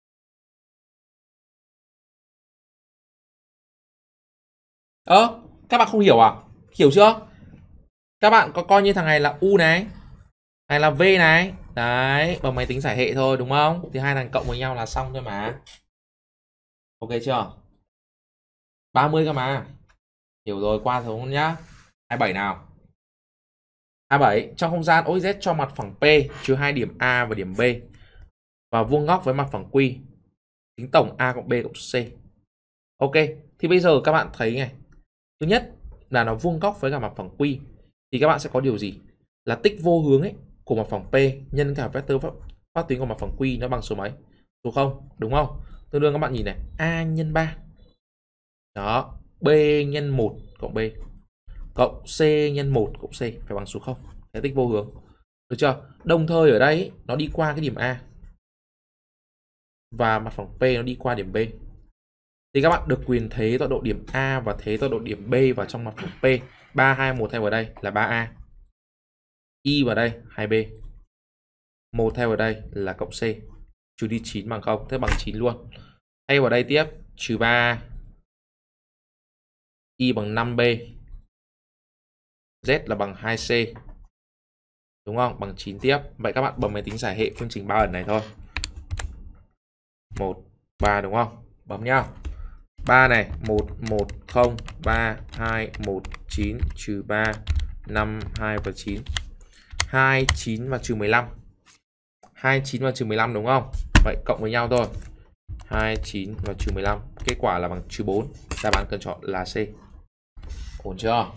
Các bạn không hiểu à? Hiểu chưa? Các bạn có coi như thằng này là U này, này là V này. Đấy, bằng máy tính giải hệ thôi đúng không? Thì hai thằng cộng với nhau là xong thôi mà. Ok chưa? 30 cơ mà. Hiểu rồi, qua xuống nhá. 27 nào. 27 trong không gian OZ cho mặt phẳng P chứa 2 điểm A và điểm B và vuông góc với mặt phẳng Q. Tính tổng A cộng B cộng C. Ok, thì bây giờ các bạn thấy này. Thứ nhất là nó vuông góc với cả mặt phẳng Q. Thì các bạn sẽ có điều gì? Là tích vô hướng ấy của mặt phẳng P nhân cả vectơ phát tuyến của mặt phẳng Q nó bằng số mấy? Số 0, đúng không? Tương đương các bạn nhìn này, A nhân 3. Đó, B nhân 1 cộng B cộng C nhân 1 cộng C phải bằng số 0. Cái tích vô hướng. Được chưa? Đồng thời ở đây nó đi qua cái điểm A và mặt phẳng P nó đi qua điểm B. Thì các bạn được quyền thế tọa độ điểm A và thế tọa độ điểm B vào trong mặt phẳng P. 3, 2, 1 thay vào đây là 3A. Y vào đây 2B. 1 thay vào đây là cộng C. Trừ đi 9 bằng 0. Thế bằng 9 luôn. Thay vào đây tiếp. Trừ 3A. Y bằng 5B. Z là bằng 2C. Đúng không? Bằng 9 tiếp. Vậy các bạn bấm máy tính giải hệ phương trình 3 ẩn này thôi. 1, 3 đúng không? Bấm nhá. 3 này, 1, 1, 0, 3, 2, 1, 9, trừ 3, 5, 2 và 9. 2, 9 và trừ 15. 2, 9 và trừ 15 đúng không? Vậy cộng với nhau thôi. 2, 9 và trừ 15. Kết quả là bằng trừ 4. Đáp án cần chọn là C. Ổn chưa?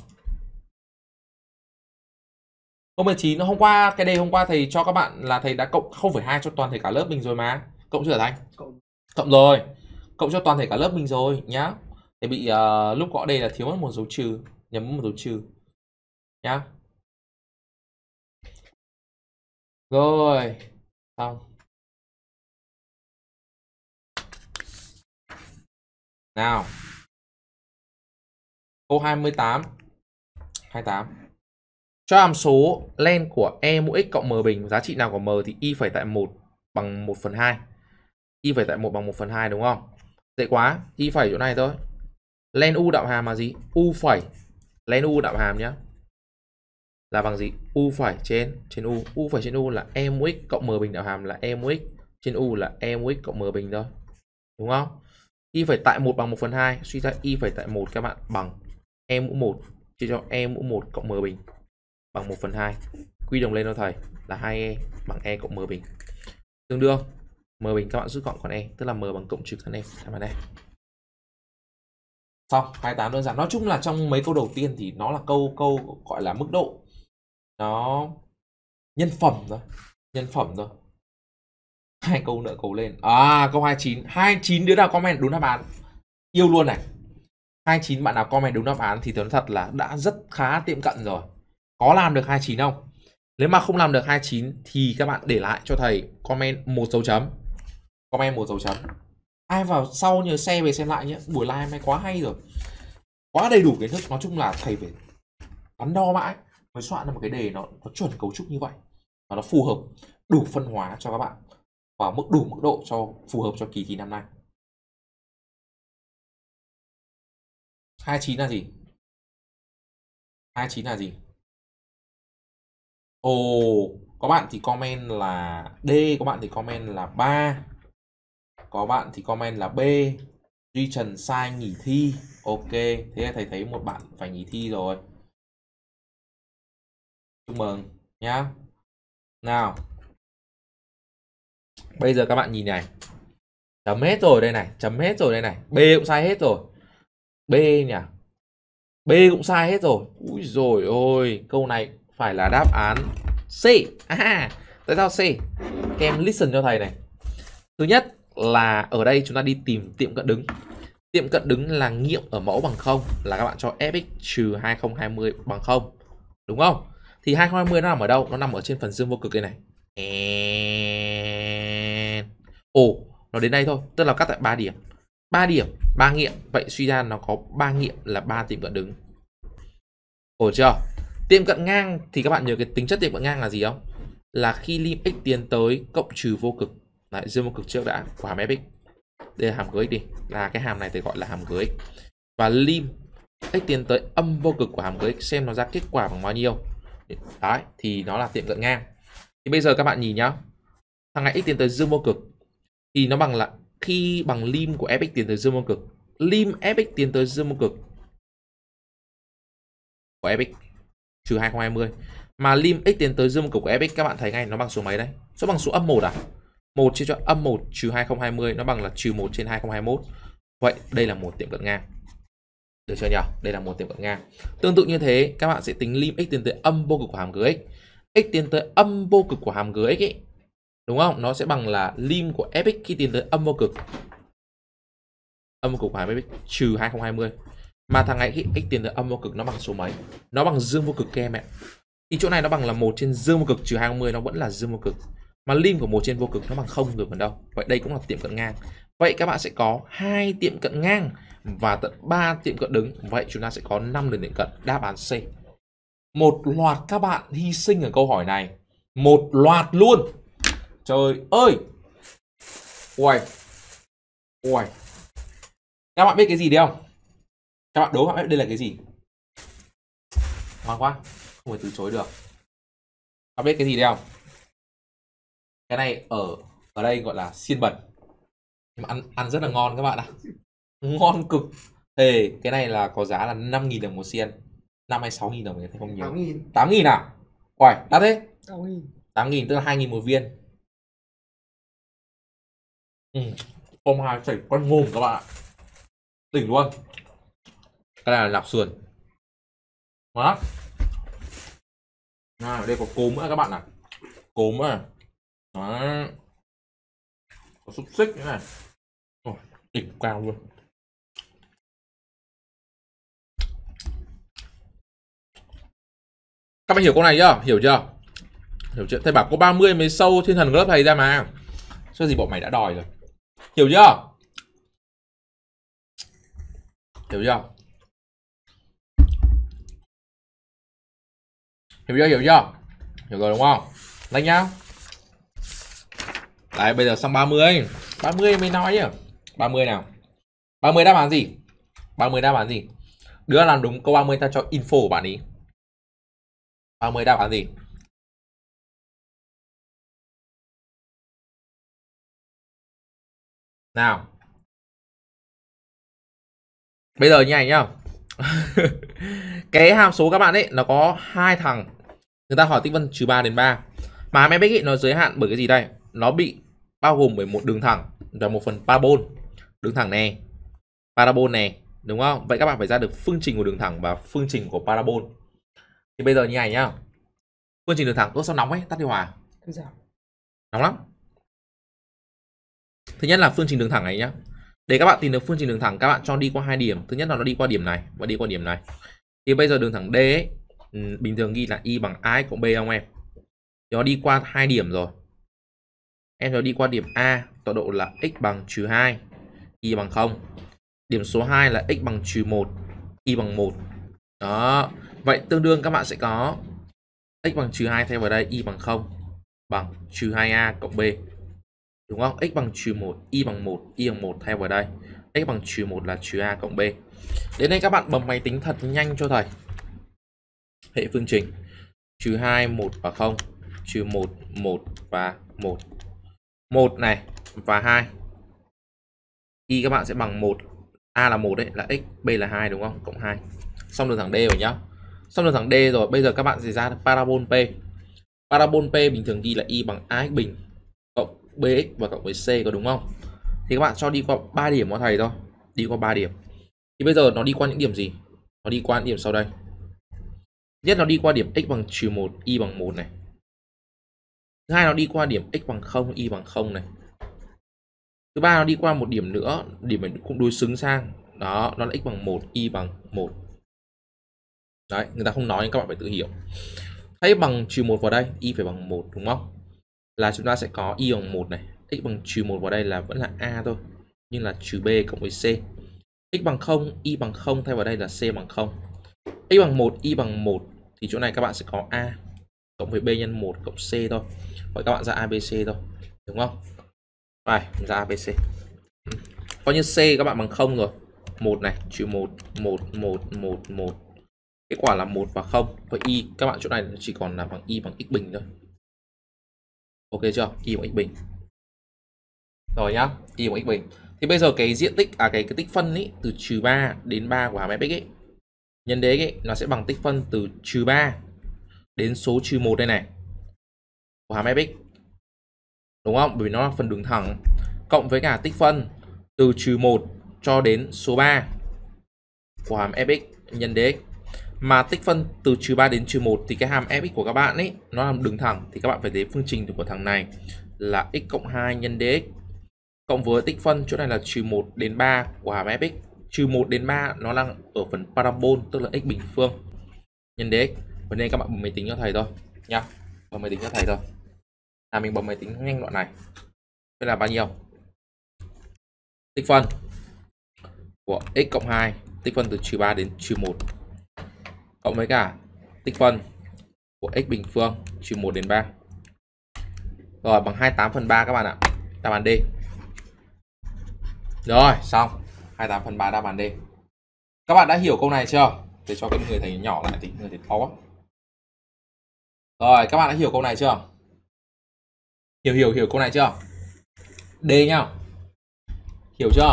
Câu 19 hôm qua, cái đề hôm qua thầy cho các bạn là thầy đã cộng 0,2 cho toàn thể cả lớp mình rồi mà. Cộng chưa hả Thành? Cộng rồi. Cộng cho toàn thể cả lớp mình rồi nhá. Thì bị lúc gõ đề là thiếu mất một dấu trừ, nhầm một dấu trừ nhá. Rồi, xong. Nào. Câu 28. 28. Cho hàm số len của E mũ x cộng m bình, giá trị nào của m thì y phẩy tại 1 bằng 1/2. Y phẩy tại 1 bằng 1/2 đúng không? Dễ quá, y phẩy chỗ này thôi. Len u đạo hàm là gì? U phẩy. Len u đạo hàm nhá. Là bằng gì? U phẩy trên u. U phẩy trên u là E mũ x cộng m bình đạo hàm là E mũ x trên u là E mũ x cộng m bình thôi. Đúng không? Y phẩy tại 1 bằng 1/2, suy ra y phẩy tại 1 các bạn bằng E mũ 1 chia cho E mũ 1 cộng m bình bằng 1/2. Quy đồng lên cho thầy là 2E bằng E cộng m bình. Tương đương m bình các bạn rút gọn còn E, tức là m bằng cộng trừ căn E. Các bạn đây. Xong, 28 đơn giản. Nói chung là trong mấy câu đầu tiên thì nó là câu gọi là mức độ. Nó nhân phẩm thôi. Nhân phẩm thôi. Hai câu nữa cầu lên. Câu 29. 29 đứa nào comment đúng đáp án. Yêu luôn này. 29 bạn nào comment đúng đáp án thì nói thật là đã rất khá tiệm cận rồi. Có làm được 29 không? Nếu mà không làm được 29 thì các bạn để lại cho thầy comment 1 dấu chấm. Comment 1 dấu chấm. Ai vào sau nhớ share về xem lại nhé. Buổi live này quá hay rồi. Quá đầy đủ kiến thức. Nói chung là thầy phải đắn đo mãi mới soạn ra một cái đề nó chuẩn cấu trúc như vậy. Và nó phù hợp, đủ phân hóa cho các bạn. Và đủ mức độ cho phù hợp cho kỳ thi năm nay. 29 là gì? 29 là gì? Có bạn thì comment là D, có bạn thì comment là 3. Có bạn thì comment là B. Duy Trần sai nghỉ thi. Ok, thế là thầy thấy một bạn phải nghỉ thi rồi. Chúc mừng nhá. Nào. Bây giờ các bạn nhìn này. Chấm hết rồi đây này, chấm hết rồi đây này. B cũng sai hết rồi. B nhỉ? B cũng sai hết rồi. Úi rồi ôi, câu này phải là đáp án C. Tại sao C? Các em listen cho thầy này. Thứ nhất là ở đây chúng ta đi tìm tiệm cận đứng. Tiệm cận đứng là nghiệm ở mẫu bằng 0, là các bạn cho fx trừ 2020 bằng 0. Đúng không? Thì 2020 nó nằm ở đâu? Nó nằm ở trên phần dương vô cực đây này. Ồ, nó đến đây thôi, tức là cắt tại 3 điểm. 3 điểm, 3 nghiệm. Vậy suy ra nó có 3 nghiệm là 3 tiệm cận đứng. Ồ chưa? Tiệm cận ngang thì các bạn nhớ cái tính chất tiệm cận ngang là gì không? Là khi lim x tiến tới cộng trừ vô cực. Đấy, dương vô cực trước đã của hàm fx. Đây là hàm gx đi, là cái hàm này thì gọi là hàm gx. Và lim x tiến tới âm vô cực của hàm gx, xem nó ra kết quả bằng bao nhiêu. Đấy, thì nó là tiệm cận ngang. Thì bây giờ các bạn nhìn nhá. Thằng này x tiến tới dương vô cực thì nó bằng là khi bằng lim của fx tiến tới dương vô cực. Lim fx tiến tới dương vô cực của fx trừ 2020. Mà lim x tiến tới dương vô cực của fx các bạn thấy ngay nó bằng số mấy đấy? Số bằng số âm 1 à? 1 chia cho âm 1 trừ 2020 nó bằng là trừ 1 trên 2021. Vậy đây là một tiệm cận ngang. Được chưa nhỉ? Đây là một tiệm cận ngang. Tương tự như thế, các bạn sẽ tính lim x tiến tới âm vô cực của hàm gx. X tiến tới âm vô cực của hàm gx ấy, đúng không? Nó sẽ bằng là lim của fx khi tiến tới âm vô cực. Âm vô cực của hàm fx trừ 2020. Mà thằng này khi x tiến tới âm vô cực nó bằng số mấy? Nó bằng dương vô cực các em ạ. Thì chỗ này nó bằng là 1 trên dương vô cực trừ 20, nó vẫn là dương vô cực. Mà lim của 1 trên vô cực nó bằng 0 rồi còn đâu. Vậy đây cũng là tiệm cận ngang. Vậy các bạn sẽ có 2 tiệm cận ngang và tận 3 tiệm cận đứng. Vậy chúng ta sẽ có 5 đường tiệm cận. Đáp án C. Một loạt các bạn hy sinh ở câu hỏi này. Một loạt luôn. Trời ơi. Ui. Ui. Các bạn biết cái gì đấy không? Các bạn đố các bạn biết đây là cái gì? Ngon quá, không thể từ chối được. Các bạn biết cái gì đấy không? Cái này ở đây gọi là xiên bẩn. Nhưng mà ăn rất là ngon các bạn ạ. Ngon cực. Thì cái này là có giá là 5.000 đồng một xiên. 5 hay 6.000 đồng thì không nhớ.
8.000.
8.000 à? Ui, đắt thế.
8.000.
8.000 tức là 2.000 một viên. Phô mai chảy quanh mồm các bạn ạ. Đỉnh luôn. Cái này là lạp sườn. Ngon lắm. Ở đây có cốm nữa các bạn ạ. Cốm nữa. Đấy. Có xúc xích nữa này. Ôi, đỉnh cao luôn. Các bạn hiểu câu này chưa? Hiểu chưa? Hiểu chưa? Thầy bảo có 30 mới sâu thiên thần lớp thầy ra mà. Cho gì bọn mày đã đòi rồi. Hiểu chưa? Hiểu chưa? Hiểu chưa? Hiểu chưa? Hiểu rồi đúng không? Đánh nhá. Đấy, bây giờ xong 30. 30 mới nói nhá. 30 nào. 30 đáp án gì? 30 đáp án gì? Đứa làm đúng câu 30 ta cho info của bạn ý. 30 đáp án gì? Nào. Bây giờ như này nhá. Cái hàm số các bạn ấy nó có hai thằng. Người ta hỏi tích phân trừ 3 đến 3. Mà hàm fx nó giới hạn bởi cái gì đây? Nó bị bao gồm bởi một đường thẳng và một phần parabol. Đường thẳng này, parabol này, đúng không? Vậy các bạn phải ra được phương trình của đường thẳng và phương trình của parabol. Thì bây giờ như này nhá. Phương trình đường thẳng, sao nóng ấy, tắt điều hòa. Nóng lắm. Thứ nhất là phương trình đường thẳng này nhá. Để các bạn tìm được phương trình đường thẳng, các bạn cho đi qua hai điểm. Thứ nhất là nó đi qua điểm này và đi qua điểm này. Thì bây giờ đường thẳng D ấy, bình thường ghi là y bằng ax cộng b không em? Thì nó đi qua hai điểm rồi. Em nó đi qua điểm A, tọa độ là x bằng trừ 2, y bằng 0. Điểm số 2 là x bằng trừ 1, y bằng 1. Đó. Vậy tương đương các bạn sẽ có x bằng trừ 2 thay vào đây, y bằng 0, bằng trừ 2a cộng b. Đúng không? X bằng trừ 1, y bằng 1, y bằng 1 thay vào đây. X bằng trừ 1 là trừ a cộng b. Đến đây các bạn bấm máy tính thật nhanh cho thầy. Hệ phương trình. Trừ 2, 1 và 0. Trừ 1, 1 và 1. 1 này và 2. Y các bạn sẽ bằng 1. A là 1 đấy, là x, B là 2 đúng không? Cộng 2. Xong đường thẳng D rồi nhá. Xong đường thẳng D rồi, bây giờ các bạn sẽ ra parabol P. Parabol P bình thường ghi là y bằng ax bình cộng bx và cộng với c, có đúng không? Thì các bạn cho đi qua 3 điểm của thầy thôi. Đi qua 3 điểm. Thì bây giờ nó đi qua những điểm gì? Nó đi qua điểm sau đây. Nhất nó đi qua điểm x bằng trừ 1, y bằng 1 này. Thứ hai nó đi qua điểm x bằng 0, y bằng 0 này. Thứ ba nó đi qua một điểm nữa, điểm này cũng đối xứng sang. Đó, nó là x bằng 1, y bằng 1. Đấy, người ta không nói nhưng các bạn phải tự hiểu. Thay bằng trừ 1 vào đây, y phải bằng 1 đúng không? Là chúng ta sẽ có y bằng 1 này, x bằng trừ 1 vào đây là vẫn là a thôi, nhưng là trừ b cộng với c. X bằng 0, y bằng 0 thay vào đây là c bằng 0. X bằng 1, y bằng 1 thì chỗ này các bạn sẽ có a cộng với b nhân 1 cộng c thôi. Vậy các bạn ra abc thôi, đúng không? Rồi, ra abc. Coi như c các bạn bằng 0 rồi. 1 này, trừ 1, 1, 1, 1, 1. Kết quả là 1 và 0. Vậy y các bạn chỗ này chỉ còn là bằng y bằng x bình thôi. Ok chưa? Y bằng x bình. Rồi nhá, y bằng x bình. Thì bây giờ cái diện tích cái tích phân ấy từ trừ 3 đến 3 của hàm fx ấy, nhân dx ấy, nó sẽ bằng tích phân từ trừ 3 đến số trừ 1 đây này của hàm fx. Đúng không? Bởi vì nó là phần đường thẳng cộng với cả tích phân từ trừ 1 cho đến số 3 của hàm fx nhân dx. Mà tích phân từ trừ 3 đến trừ 1 thì cái hàm fx của các bạn ấy nó là đường thẳng thì các bạn phải lấy phương trình của thằng này là x cộng 2 nhân dx cộng với tích phân chỗ này là trừ 1 đến 3 của hàm fx. Trừ 1 đến 3 nó đang ở phần parabol tức là x bình phương nhân dx. Và nên các bạn bấm máy tính cho thầy thôi nhá. Bấm máy tính cho thầy thôi. Mình bấm máy tính nhanh đoạn này. Đây là bao nhiêu? Tích phân của x cộng 2, tích phân từ trừ 3 đến trừ 1 cộng với cả tích phân của x bình phương trừ 1 đến 3. Rồi bằng 28/3 các bạn ạ. Đáp án D. Rồi, xong. 28/3 đáp án D. Các bạn đã hiểu câu này chưa? Để cho cái người thầy nhỏ lại thì người thầy to quá. Rồi, các bạn đã hiểu câu này chưa? Hiểu câu này chưa? D nhá. Hiểu chưa?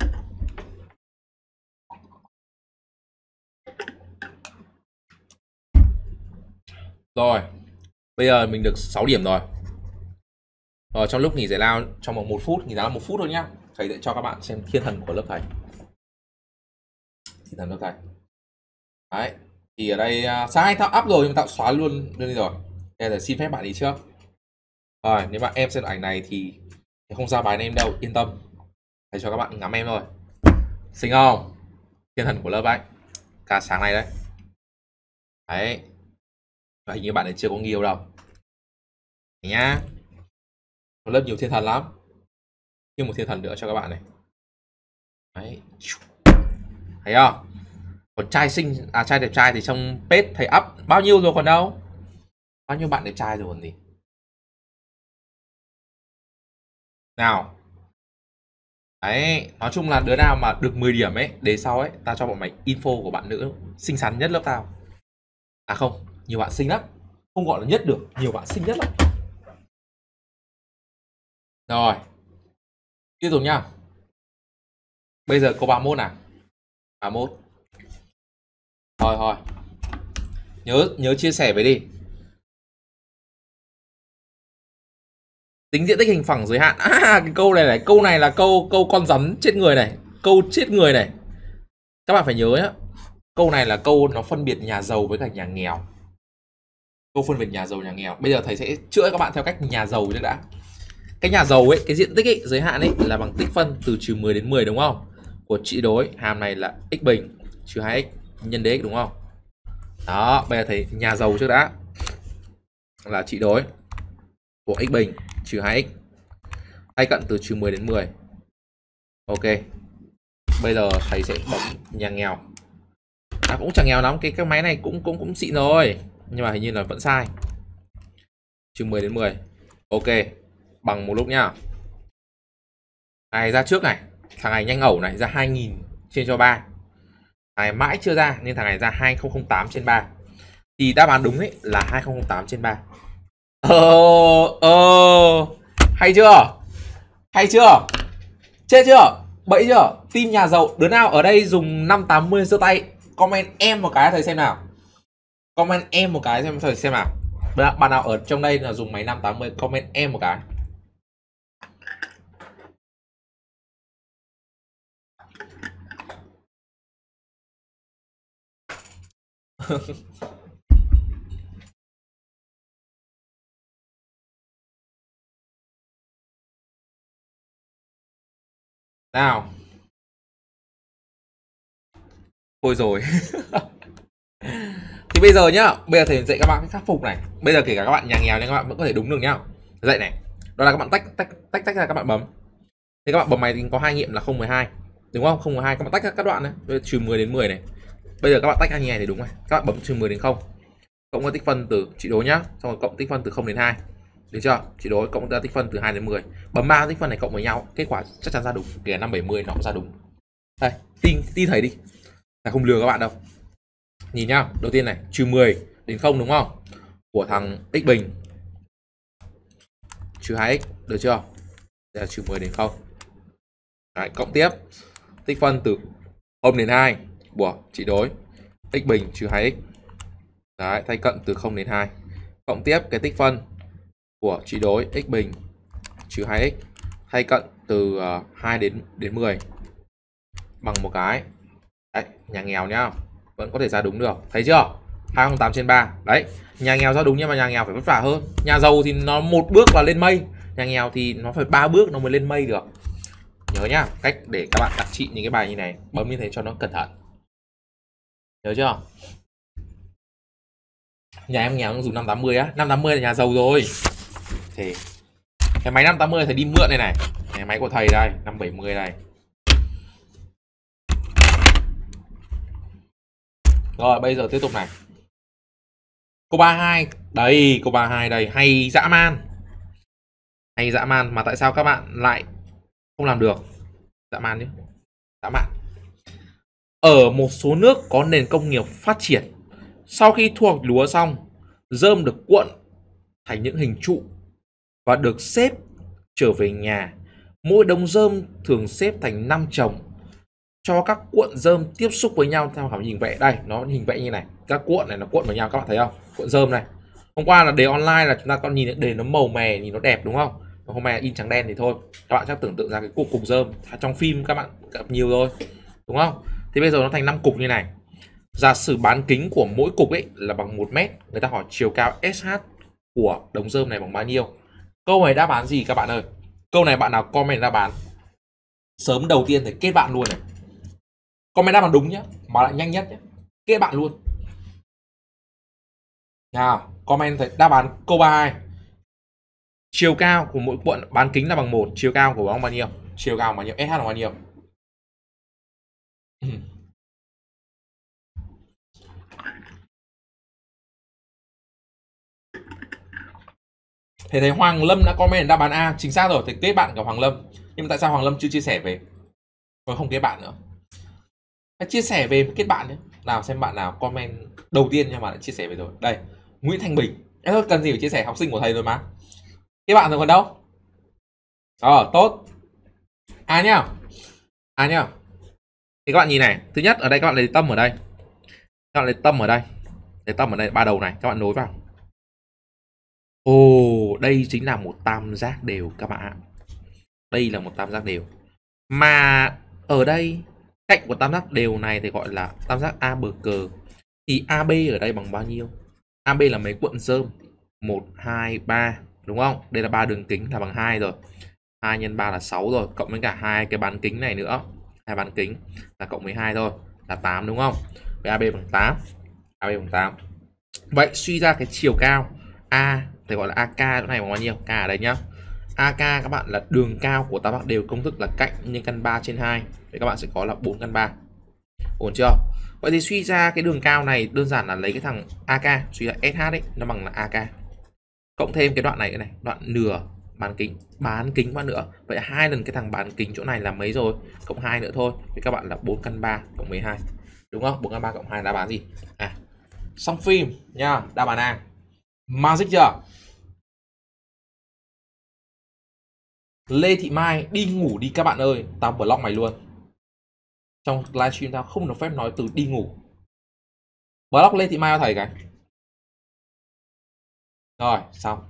Rồi, bây giờ mình được 6 điểm rồi. Rồi, trong lúc nghỉ giải lao trong vòng 1 phút, nghỉ giải lao 1 phút thôi nhá. Thầy sẽ cho các bạn xem thiên thần của lớp thầy. Thiên thần lớp thầy. Đấy, thì ở đây sai tao up rồi nhưng tao xóa luôn đi rồi. Đây là xin phép bạn đi trước. Rồi, nếu mà em xem ảnh này thì không ra bài em đâu, yên tâm. Thầy cho các bạn ngắm em thôi. Xinh không? Thiên thần của lớp ấy. Cả sáng này đấy. Đấy. Và hình như bạn ấy chưa có nhiều đâu. Đấy nhá. Có lớp nhiều thiên thần lắm. Nhưng một thiên thần nữa cho các bạn này. Đấy. Thấy không? Còn trai xinh, trai đẹp trai thì trong page thầy up bao nhiêu rồi còn đâu. Bao nhiêu bạn đẹp trai rồi còn gì. Nào. Đấy, nói chung là đứa nào mà được 10 điểm ấy, đề sau ấy, tao cho bọn mày info của bạn nữ xinh xắn nhất lớp tao. À không, nhiều bạn xinh lắm. Không gọi là nhất được, nhiều bạn xinh nhất lắm. Rồi. Tiếp tục nhá. Bây giờ câu 31 nào. 31. Thôi. Nhớ chia sẻ với đi. Tính diện tích hình phẳng giới hạn. Cái câu này là câu con rắn chết người này, câu chết người này. Các bạn phải nhớ nhá. Câu này là câu nó phân biệt nhà giàu với cả nhà nghèo. Câu phân biệt nhà giàu nhà nghèo. Bây giờ thầy sẽ chữa các bạn theo cách nhà giàu trước đã. Cái nhà giàu ấy, cái diện tích ấy, giới hạn ấy là bằng tích phân từ trừ 10 đến 10 đúng không? Của trị đối hàm này là x bình trừ 2x nhân dx đúng không? Đó, bây giờ thầy nhà giàu trước đã. Là trị đối của x bình trừ 2x hay cận từ trừ 10 đến 10. Ok. Bây giờ thầy sẽ bấm nhà nghèo. Cũng chẳng nghèo lắm, cái máy này cũng xịn rồi, nhưng mà hình như là vẫn sai. Trừ 10 đến 10. Ok. Bằng một lúc nhá. Này ra trước này, thằng này nhanh ẩu này, ra 2000 trên cho 3. Thằng này mãi chưa ra nên thằng này ra 2008 trên 3. Thì đáp án đúng ấy là 2008 trên 3. Hay chưa? Hay chưa? Chết chưa? Bẫy chưa? Team nhà giàu, đứa nào ở đây dùng 580 giơ tay, comment em một cái thầy xem nào. Comment em một cái xem thầy xem nào. Bạn nào ở trong đây là dùng máy 580 comment em một cái. Nào. Thôi rồi. Thì bây giờ nhá, bây giờ thầy dạy các bạn cách khắc phục này. Bây giờ kể cả các bạn nhà nghèo nhưng các bạn vẫn có thể đúng được nhá. Dạy này. Đó là các bạn tách ra các bạn bấm. Thì các bạn bấm này thì có hai nghiệm là 012. Đúng không? 012 các bạn tách các đoạn này, trừ 10 đến 10 này. Bây giờ các bạn tách hai như này thì đúng này. Các bạn bấm trừ 10 đến 0. Cộng với tích phân từ trị đối nhá, xong rồi cộng tích phân từ 0 đến 2. Được chưa? Trị đối cộng ra tích phân từ 2 đến 10. Bấm 3 tích phân này cộng với nhau, kết quả chắc chắn ra đúng. Kể 570 nó cũng ra đúng. Đây, tin thầy đi. Thầy không lừa các bạn đâu. Nhìn nhá, đầu tiên này, trừ 10 đến 0 đúng không? Của thằng x bình trừ 2x, được chưa? Đây là trừ 10 đến 0. Đấy, cộng tiếp tích phân từ 0 đến 2 của trị đối x bình trừ 2x. Đấy, thay cận từ 0 đến 2. Cộng tiếp cái tích phân của trị đối x bình trừ 2x thay cận từ 2 đến 10 bằng một cái. Đấy, nhà nghèo nhá, vẫn có thể ra đúng được. Thấy chưa? 208/3. Đấy, nhà nghèo ra đúng nhưng mà nhà nghèo phải vất vả hơn. Nhà giàu thì nó một bước là lên mây, nhà nghèo thì nó phải 3 bước nó mới lên mây được. Nhớ nhá, cách để các bạn đặt trị những cái bài như này, bấm như thế cho nó cẩn thận. Nhớ chưa? Nhà em nghèo dùng 580 á, 580 là nhà giàu rồi. Thì cái máy 580 thầy đi mượn đây này. Cái máy của thầy đây, 570 đây. Rồi bây giờ tiếp tục này. Câu 32, đây, câu 32 đây, hay dã man. Hay dã man mà tại sao các bạn lại không làm được? Dã man chứ. Dã man. Ở một số nước có nền công nghiệp phát triển, sau khi thu hoạch lúa xong, rơm được cuộn thành những hình trụ và được xếp trở về nhà. Mỗi đống rơm thường xếp thành 5 chồng, cho các cuộn rơm tiếp xúc với nhau theo hình vẽ. Đây, nó hình vẽ như này. Các cuộn này nó cuộn vào nhau, các bạn thấy không? Cuộn rơm này. Hôm qua là đề online là chúng ta còn nhìn đề nó màu mè, nhìn nó đẹp đúng không? Hôm nay in trắng đen thì thôi. Các bạn chắc tưởng tượng ra cái cục rơm trong phim các bạn gặp nhiều rồi, đúng không? Thì bây giờ nó thành 5 cục như này. Giả sử bán kính của mỗi cục ấy là bằng 1 mét, người ta hỏi chiều cao SH của đống rơm này bằng bao nhiêu? Câu này đáp án gì các bạn ơi? Câu này bạn nào comment đáp án sớm đầu tiên thì kết bạn luôn này. Comment đáp án đúng nhé, mà lại nhanh nhất nhé, kết bạn luôn. Nào, comment thấy đáp án câu 32. Chiều cao của mỗi cuộn bán kính là bằng 1, chiều cao của nó bao nhiêu? Chiều cao bao nhiêu? SH là bao nhiêu? Thế thấy Hoàng Lâm đã comment đáp án A, chính xác rồi, thì kết bạn cả Hoàng Lâm. Nhưng mà tại sao Hoàng Lâm chưa chia sẻ về? Rồi không kết bạn nữa. Hãy chia sẻ về kết bạn nhé. Nào xem bạn nào comment đầu tiên nhưng mà lại chia sẻ về rồi. Đây, Nguyễn Thanh Bình. Em thôi cần gì phải chia sẻ, học sinh của thầy rồi mà. Kết bạn rồi còn đâu? Tốt. A nhá. A nhá. Thì các bạn nhìn này, thứ nhất ở đây các bạn lấy tâm ở đây. Các bạn lấy tâm ở đây. Lấy tâm ở đây, ba đầu này các bạn nối vào. Ồ, đây chính là một tam giác đều các bạn ạ. Đây là một tam giác đều. Mà ở đây cạnh của tam giác đều này thì gọi là tam giác A bờ cờ. Thì AB ở đây bằng bao nhiêu? AB là mấy cuộn rơm? 1, 2, 3, đúng không? Đây là 3 đường kính là bằng 2 rồi. 2 nhân 3 là 6 rồi, cộng với cả hai cái bán kính này nữa. Hai bán kính là cộng 12 thôi, là 8 đúng không? Vậy AB bằng 8. AB bằng 8. Vậy suy ra cái chiều cao A thì gọi là AK chỗ này bằng bao nhiêu? K ở đây nhá. AK các bạn là đường cao của tam giác đều, công thức là cạnh nhân căn 3/2. Vậy các bạn sẽ có là 4 căn 3. Ổn chưa? Vậy thì suy ra cái đường cao này đơn giản là lấy cái thằng AK, suy ra SH ấy nó bằng là AK. Cộng thêm cái đoạn này này, đoạn nửa bán kính qua nữa. Vậy 2 lần cái thằng bán kính chỗ này là mấy rồi? Cộng 2 nữa thôi. Thì các bạn là 4 căn 3 cộng 12. Đúng không? 4 căn 3 cộng 2 đáp án gì? Xong phim nha, đáp án A. Magic chưa? Lê Thị Mai, đi ngủ đi các bạn ơi, tao block mày luôn. Trong livestream tao không được phép nói từ đi ngủ. Block Lê Thị Mai cho thầy cái. Rồi, xong.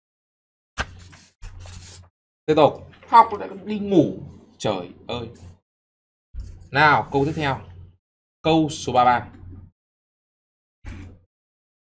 Tiếp tục. Học lại đi ngủ. Trời ơi. Nào, câu tiếp theo. Câu số 33.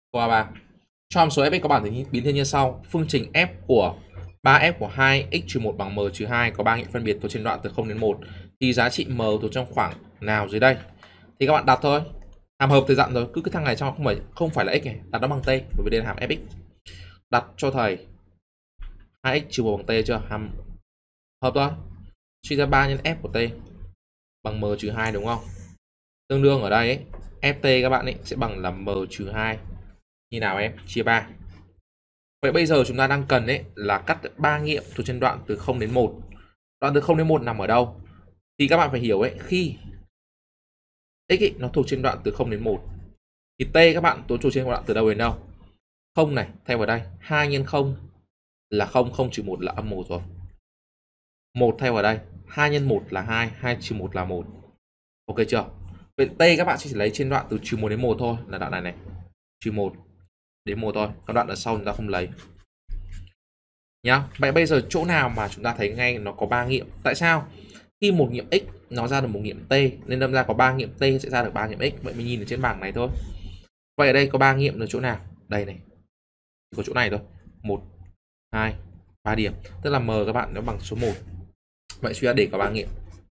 Câu A3. Cho hàm số fx có bảng biến thiên như sau. Phương trình f của 3f của 2x trừ 1 bằng m trừ 2 có 3 nghiệm phân biệt thuộc trên đoạn từ 0 đến 1 thì giá trị m thuộc trong khoảng nào dưới đây? Thì các bạn đặt thôi. Hàm hợp thì dặn rồi, cứ cái thằng này trong không phải là x này, đặt nó bằng t bởi vì đây là hàm fx. Đặt cho thầy 2x trừ 1 bằng t chưa? Hàm hợp thôi. Suy ra 3 nhân f của t bằng m trừ 2 đúng không? Tương đương ở đây ấy, ft các bạn ấy sẽ bằng là m trừ 2. Như nào em? Chia 3. Vậy bây giờ chúng ta đang cần ấy là cắt 3 nghiệm thuộc trên đoạn từ 0 đến 1. Đoạn từ 0 đến 1 nằm ở đâu? Thì các bạn phải hiểu ấy, khi x ấy, nó thuộc trên đoạn từ 0 đến 1 thì t các bạn thuộc trên đoạn từ đâu đến đâu? 0 này, thay vào đây, 2 nhân 0 là 0, 0 trừ 1 là âm 1 rồi. 1 thay vào đây, 2 nhân 1 là 2, 2 trừ 1 là 1. Ok chưa? Vậy t các bạn chỉ lấy trên đoạn từ trừ 1 đến 1 thôi, là đoạn này này. Trừ 1 đến 1 thôi, còn đoạn ở sau chúng ta không lấy. Nhá. Vậy bây giờ chỗ nào mà chúng ta thấy ngay nó có 3 nghiệm? Tại sao? Khi một nghiệm x nó ra được một nghiệm t nên đâm ra có 3 nghiệm t sẽ ra được 3 nghiệm x. Vậy mình nhìn ở trên bảng này thôi. Vậy ở đây có 3 nghiệm ở chỗ nào? Đây này. Có chỗ này thôi. 1 2 3 điểm. Tức là m các bạn nó bằng số 1. Vậy suy ra để có 3 nghiệm.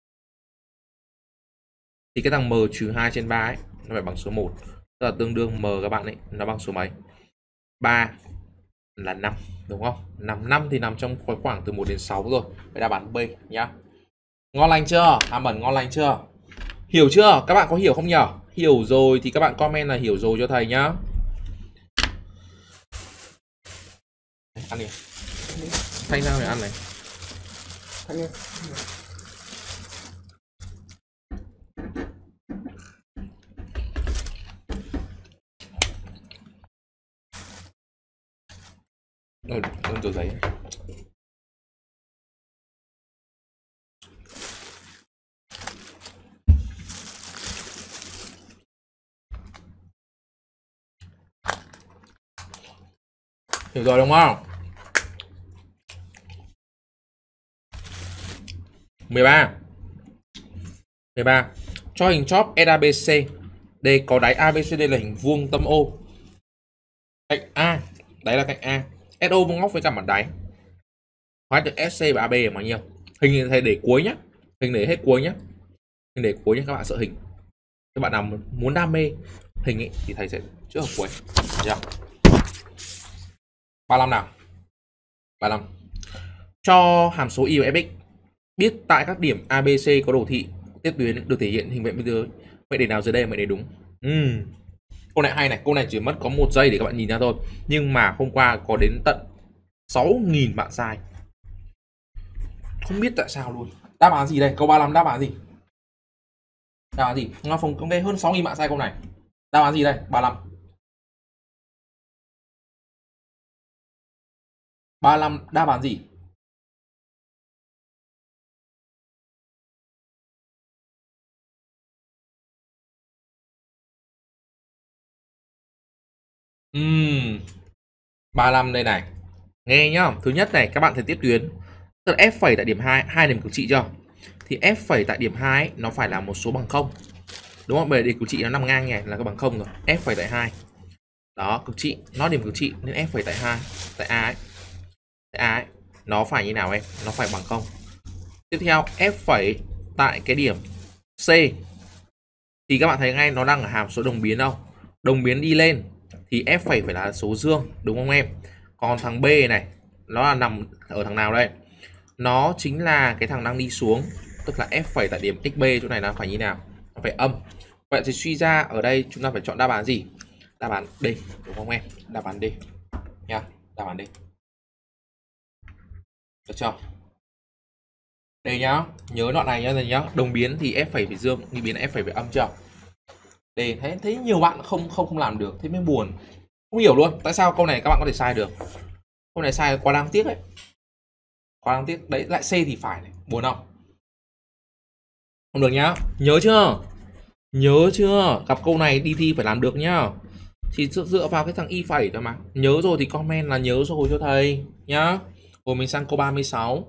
Thì cái thằng m trừ 2 trên 3 ấy nó phải bằng số 1. Tức là tương đương m các bạn ấy nó bằng số mấy? 3 là 5 đúng không? 5 thì nằm trong khoảng từ 1 đến 6 rồi. Vậy đáp án B nhá. Ngon lành chưa? Hàm ẩn ngon lành chưa? Hiểu chưa? Các bạn có hiểu không nhỉ? Hiểu rồi thì các bạn comment là hiểu rồi cho thầy nhá. Ăn đi. Thanh ra rồi ăn này. Thanh đi. Tờ giấy. Hiểu rồi đúng không? 13. Cho hình chóp SABC. Đây có đáy ABCD là hình vuông tâm O. Cạnh A, đấy là cạnh A. SO vuông góc với cả mặt đáy. Hóa được SC và AB là bao nhiêu? Hình thầy để cuối nhá. Hình để hết cuối nhá. Hình để cuối nhá, các bạn sợ hình. Các bạn nào muốn đam mê hình ấy thì thầy sẽ chữa ở cuối. Được. 35 nào. 35. Cho hàm số y và fx biết tại các điểm ABC có đồ thị tiếp tuyến được thể hiện hình vẽ bên dưới. Vậy để nào dưới đây mày để đúng? Câu này hay này, câu này chỉ mất có 1 giây để các bạn nhìn ra thôi. Nhưng mà hôm qua có đến tận 6.000 bạn sai. Không biết tại sao luôn. Đáp án gì đây? Câu 35 đáp án gì? Đáp án gì? Nga Phong công hơn 6.000 bạn sai câu này. Đáp án gì đây? 35. 35 đáp án gì? Ừm 35 đây này. Nghe nhá. Thứ nhất này, các bạn thấy tiếp tuyến. Tức là f phẩy tại điểm 2, hai điểm cực trị chưa? Thì f phẩy tại điểm 2 ấy, nó phải là một số bằng 0. Đúng không? Bởi vì cực trị nó nằm ngang này là cái bằng 0 rồi. F phẩy tại 2. Đó, cực trị, nó điểm cực trị nên f phẩy tại 2, tại A ấy. Tại A ấy, nó phải như nào em? Nó phải bằng 0. Tiếp theo f phẩy tại cái điểm C thì các bạn thấy ngay nó đang ở hàm số đồng biến đâu? Đồng biến đi lên thì f phẩy phải là số dương, đúng không em? Còn thằng B này nó là nằm ở thằng nào đây? Nó chính là cái thằng đang đi xuống, tức là f phẩy tại điểm xb chỗ này nó phải như nào? Nó phải âm. Vậy thì suy ra ở đây chúng ta phải chọn đáp án gì? Đáp án D, đúng không em? Đáp án D nha, đáp án D. Được chưa? Đây nhá, nhớ đoạn này nhá, đồng biến thì f phẩy phải dương, nghi biến f phẩy phải âm chưa? Đây thấy nhiều bạn không làm được, thế mới buồn. Không hiểu luôn, tại sao câu này các bạn có thể sai được? Câu này sai quá đáng tiếc đấy. Quá đáng tiếc. Đấy lại C thì phải này, buồn không? Không được nhá. Nhớ chưa? Nhớ chưa? Gặp câu này đi thi phải làm được nhá. Chỉ dựa vào cái thằng y phẩy thôi mà. Nhớ rồi thì comment là nhớ rồi cho thầy nhá. Rồi mình sang câu 36.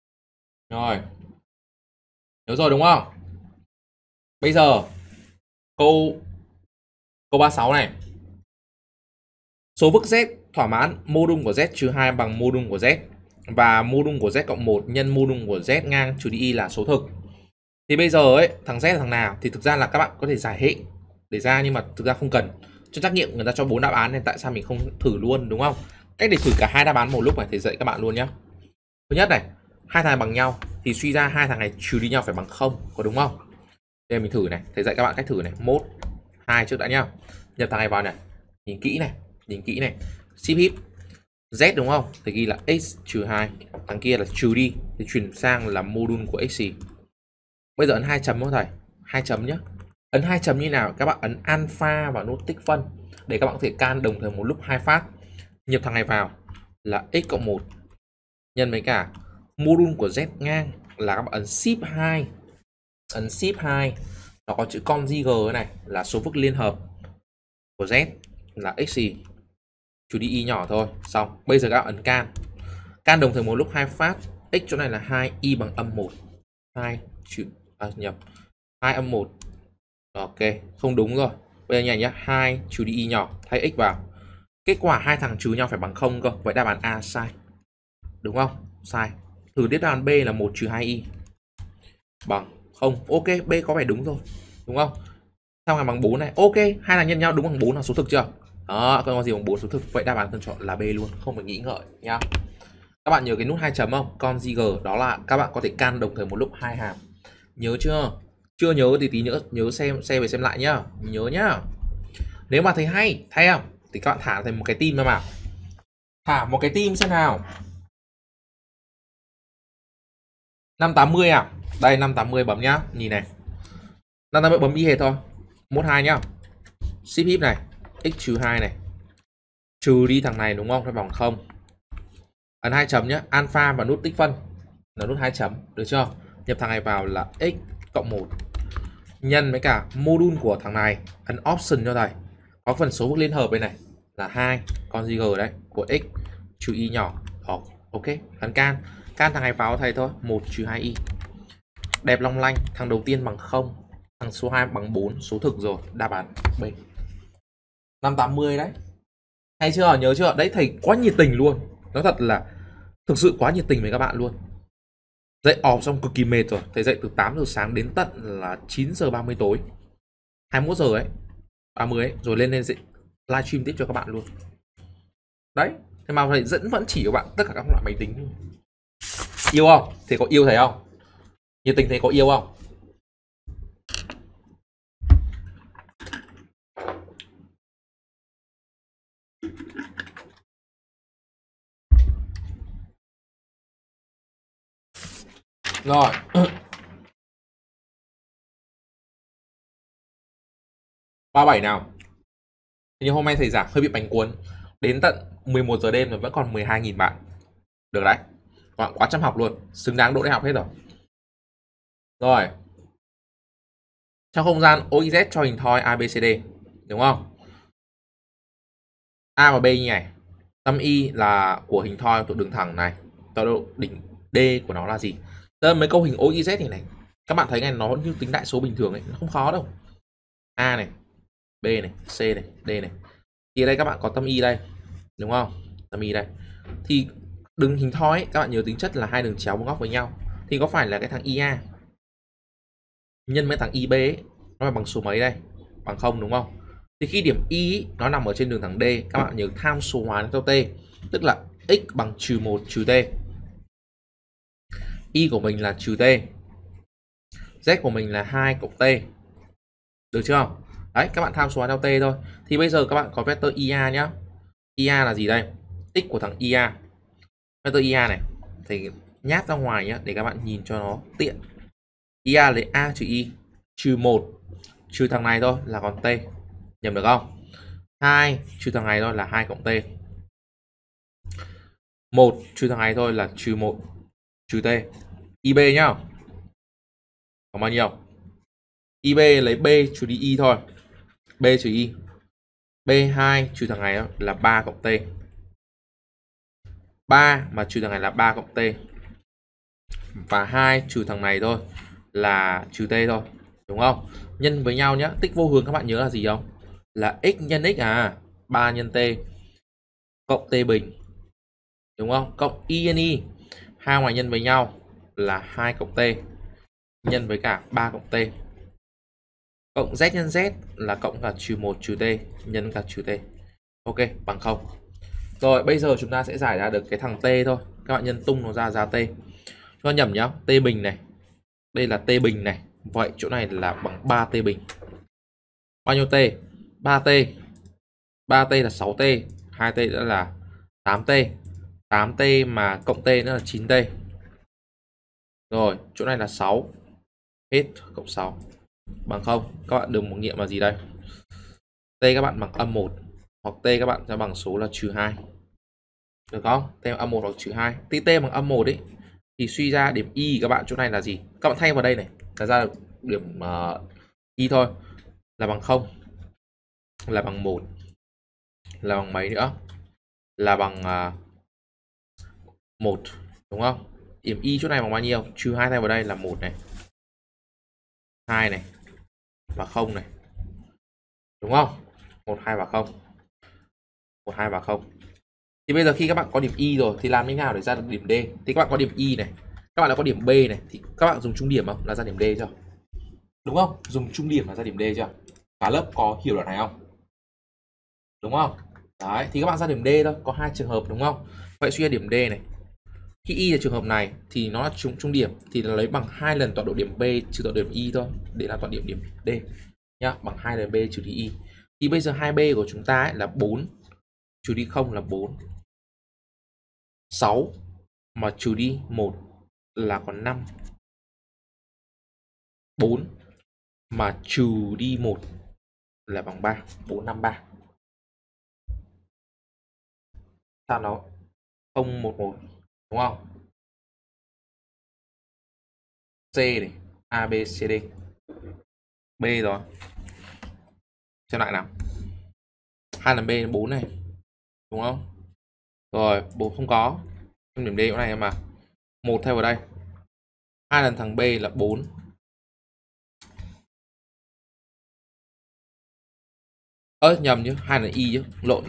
Rồi. Nhớ rồi đúng không? Bây giờ Câu câu 36 này. Số vực z thỏa mãn mô đun của z trừ 2 bằng mô đun của z và mô đun của z cộng 1 nhân mô đun của z ngang trừ đi y là số thực. Thì bây giờ ấy, thằng z là thằng nào thì thực ra là các bạn có thể giải hệ để ra, nhưng mà thực ra không cần. Cho trắc nghiệm người ta cho 4 đáp án nên tại sao mình không thử luôn, đúng không? Cách để thử cả hai đáp án một lúc này thì dạy các bạn luôn nhé. Thứ nhất này, hai thằng này bằng nhau thì suy ra hai thằng này trừ đi nhau phải bằng 0, có đúng không? Đây mình thử này, thầy dạy các bạn cách thử này. 1 2 trước đã nhá. Nhập thằng này vào này. Nhìn kỹ này, ship hip z đúng không? Thì ghi là x trừ 2, thằng kia là trừ đi thì chuyển sang là mô đun của x. Bây giờ ấn 2 chấm thôi thầy, 2 chấm nhá. Ấn 2 chấm như nào? Các bạn ấn alpha và nút tích phân để các bạn có thể can đồng thời một lúc hai phát. Nhập thằng này vào là x cộng 1 nhân với cả mô đun của z ngang là các bạn ấn ship 2. Ấn ship 2 nó có chữ conjugate này là số vực liên hợp của z là x trừ đi y nhỏ thôi. Xong, bây giờ các bạn ấn can đồng thời một lúc hai phát. X chỗ này là 2 y bằng âm 1. 2 trừ nhập 2 âm 1. Ok, không đúng rồi. Bây giờ nhảy nhá, 2 trừ đi y nhỏ, thay x vào. Kết quả hai thằng trừ nhau phải bằng 0 cơ. Vậy đáp án A sai. Đúng không? Sai. Thử tiếp đáp án B là 1 trừ 2y bằng 0. Ok, B có vẻ đúng rồi. Đúng không? Sao này bằng 4 này. Ok, hai thằng nhân nhau đúng bằng 4 là số thực chưa? Đó, con gì bằng 4 số thực. Vậy đáp án cần chọn là B luôn, không phải nghĩ ngợi nhá. Các bạn nhớ cái nút 2 chấm không? Conjugate đó là các bạn có thể can đồng thời một lúc hai hàm. Nhớ chưa? Chưa nhớ thì tí nữa nhớ xem về xem lại nhá. Nhớ nhá. Nếu mà thấy hay, thay không? Thì các bạn thả thành một cái tim mà. Thả một cái tim xem nào. 580 à? Đây 580 bấm nhá, nhìn này. 580 bấm y hệt thôi. 12 nhá. Ship hip này, x trừ 2 này. Trừ đi thằng này đúng không? Nó bằng 0. Ấn 2 chấm nhá, alpha và nút tích phân là nút 2 chấm, được chưa? Nhập thằng này vào là x cộng 1 nhân với cả mô đun của thằng này, ấn option cho thầy. Có phần số vực liên hợp bên này là 2 conjugate đấy của x trừ y nhỏ. Đó, ok, ấn can thằng này vào thầy thôi, 1 trừ 2y. Đẹp long lanh, thằng đầu tiên bằng 0, thằng số 2 bằng 4, số thực rồi, đáp án B. 580 đấy. Hay chưa? Nhớ chưa? Đấy thầy quá nhiệt tình luôn. Nói thật là thực sự quá nhiệt tình với các bạn luôn. Dạy off xong cực kỳ mệt rồi. Thầy dạy từ 8 giờ sáng đến tận là 9 giờ 30 tối. 21 giờ ấy, 30 ấy, rồi lên livestream tiếp cho các bạn luôn. Đấy, thế mà thầy vẫn chỉ cho bạn tất cả các loại máy tính. Yêu không? Thầy có yêu thầy không? Nhiệt tình thầy có yêu không? Rồi. 37 nào. Nhưng hôm nay thầy giảng hơi bị bánh cuốn. Đến tận 11 giờ đêm rồi vẫn còn 12.000 bạn. Được đấy. Các bạn quá chăm học luôn. Xứng đáng đỗ đại học hết rồi. Rồi. Trong không gian OIZ cho hình thoi ABCD. Đúng không? A và B như này. Tâm Y là của hình thoi thuộc đường thẳng này. Tọa độ đỉnh D của nó là gì? Tức mấy câu hình OIZ này. Các bạn thấy này, nó như tính đại số bình thường ấy. Nó không khó đâu. A này, B này, C này, D này. Thì ở đây các bạn có tâm Y đây. Đúng không? Tâm Y đây. Thì đường hình thoi ấy, các bạn nhớ tính chất là hai đường chéo vuông góc với nhau. Thì có phải là cái thằng IA nhân với thằng IB ấy, nó là bằng số mấy đây? Bằng 0 đúng không? Thì khi điểm Y nó nằm ở trên đường thẳng D, các bạn nhớ tham số hóa theo T, tức là x bằng trừ 1 trừ T. Y của mình là trừ T, Z của mình là 2 cộng T. Được chưa? Đấy, các bạn tham số hóa theo T thôi. Thì bây giờ các bạn có vector IA nhá. IA là gì đây? X của thằng IA. Vector IA này thì nhát ra ngoài nhá để các bạn nhìn cho nó tiện. IA lấy A trừ Y trừ 1 trừ thằng này thôi là còn T. Nhầm được không? 2 trừ thằng này thôi là 2 cộng T. 1 trừ thằng này thôi là trừ 1 trừ T. IB nhá. Còn bao nhiêu? IB lấy B trừ đi Y thôi. B trừ Y. B2 trừ thằng này là 3 cộng T. 3 mà trừ thằng này là 3 cộng T. Và 2 trừ thằng này thôi là trừ T thôi. đúng không? Nhân với nhau nhá, tích vô hướng các bạn nhớ là gì không? Là x nhân x 3 nhân t cộng t bình, đúng không? Cộng y nhân y, hai ngoài nhân với nhau là 2 cộng t nhân với cả 3 cộng t, cộng z nhân z là cộng cả trừ 1 trừ t nhân cả trừ t. Ok, bằng 0. Rồi bây giờ chúng ta sẽ giải ra được cái thằng t thôi. Các bạn nhân tung nó ra t. Cho nhầm nhá, t bình này, đây là t bình này, vậy chỗ này là bằng 3t bình. Bao nhiêu t? 3t. 3t là 6t, 2t nữa là 8t. 8t mà cộng t nữa là 9t. Rồi, chỗ này là 6. Hết cộng 6 bằng 0. Các bạn đừng một nghiệm là gì đây? T các bạn bằng âm 1 hoặc t các bạn sẽ bằng số là trừ 2. Được không? T bằng âm 1 hoặc trừ 2. Thì t bằng âm 1 ấy thì suy ra điểm y các bạn chỗ này là gì? Các bạn thay vào đây này là ra được điểm y thôi, là bằng 0, là bằng 1, là bằng mấy nữa? Là bằng 1, đúng không? Điểm y chỗ này bằng bao nhiêu? Trừ 2 thay vào đây là 1 này, 2 này và 0 này. Đúng không? 1 2 và 0. 1 2 và 0. Thì bây giờ khi các bạn có điểm y rồi thì làm như nào để ra được điểm D? Thì các bạn có điểm y này, các bạn đã có điểm B này thì các bạn dùng trung điểm không? Là ra điểm D chưa? Đúng không? Dùng trung điểm là ra điểm D chưa? Cả lớp có hiểu đoạn này không? Đúng không? Đấy, thì các bạn ra điểm D thôi, có hai trường hợp đúng không? Vậy suy ra điểm D này. Khi y là trường hợp này thì nó là trung điểm thì là lấy bằng 2 lần tọa độ điểm B trừ tọa độ điểm y thôi để là tọa điểm điểm D nhá, bằng 2 lần B trừ đi y. Thì bây giờ 2B của chúng ta ấy là 4 trừ đi 0 là 4. 6 mà trừ đi 1 là còn 5. 4 mà trừ đi 1 là bằng 3, 4 5 3. Sao nó 0 1 1 đúng không? C này, A B C D. B rồi. Xem lại nào. 2 lần B là 4 này. Đúng không? Rồi, 4 không có. Trong điểm D chỗ này em mà. 1 thay vào đây. 2 lần thằng B là 4. Nhầm chứ, 2 lần Y chứ. Lộn.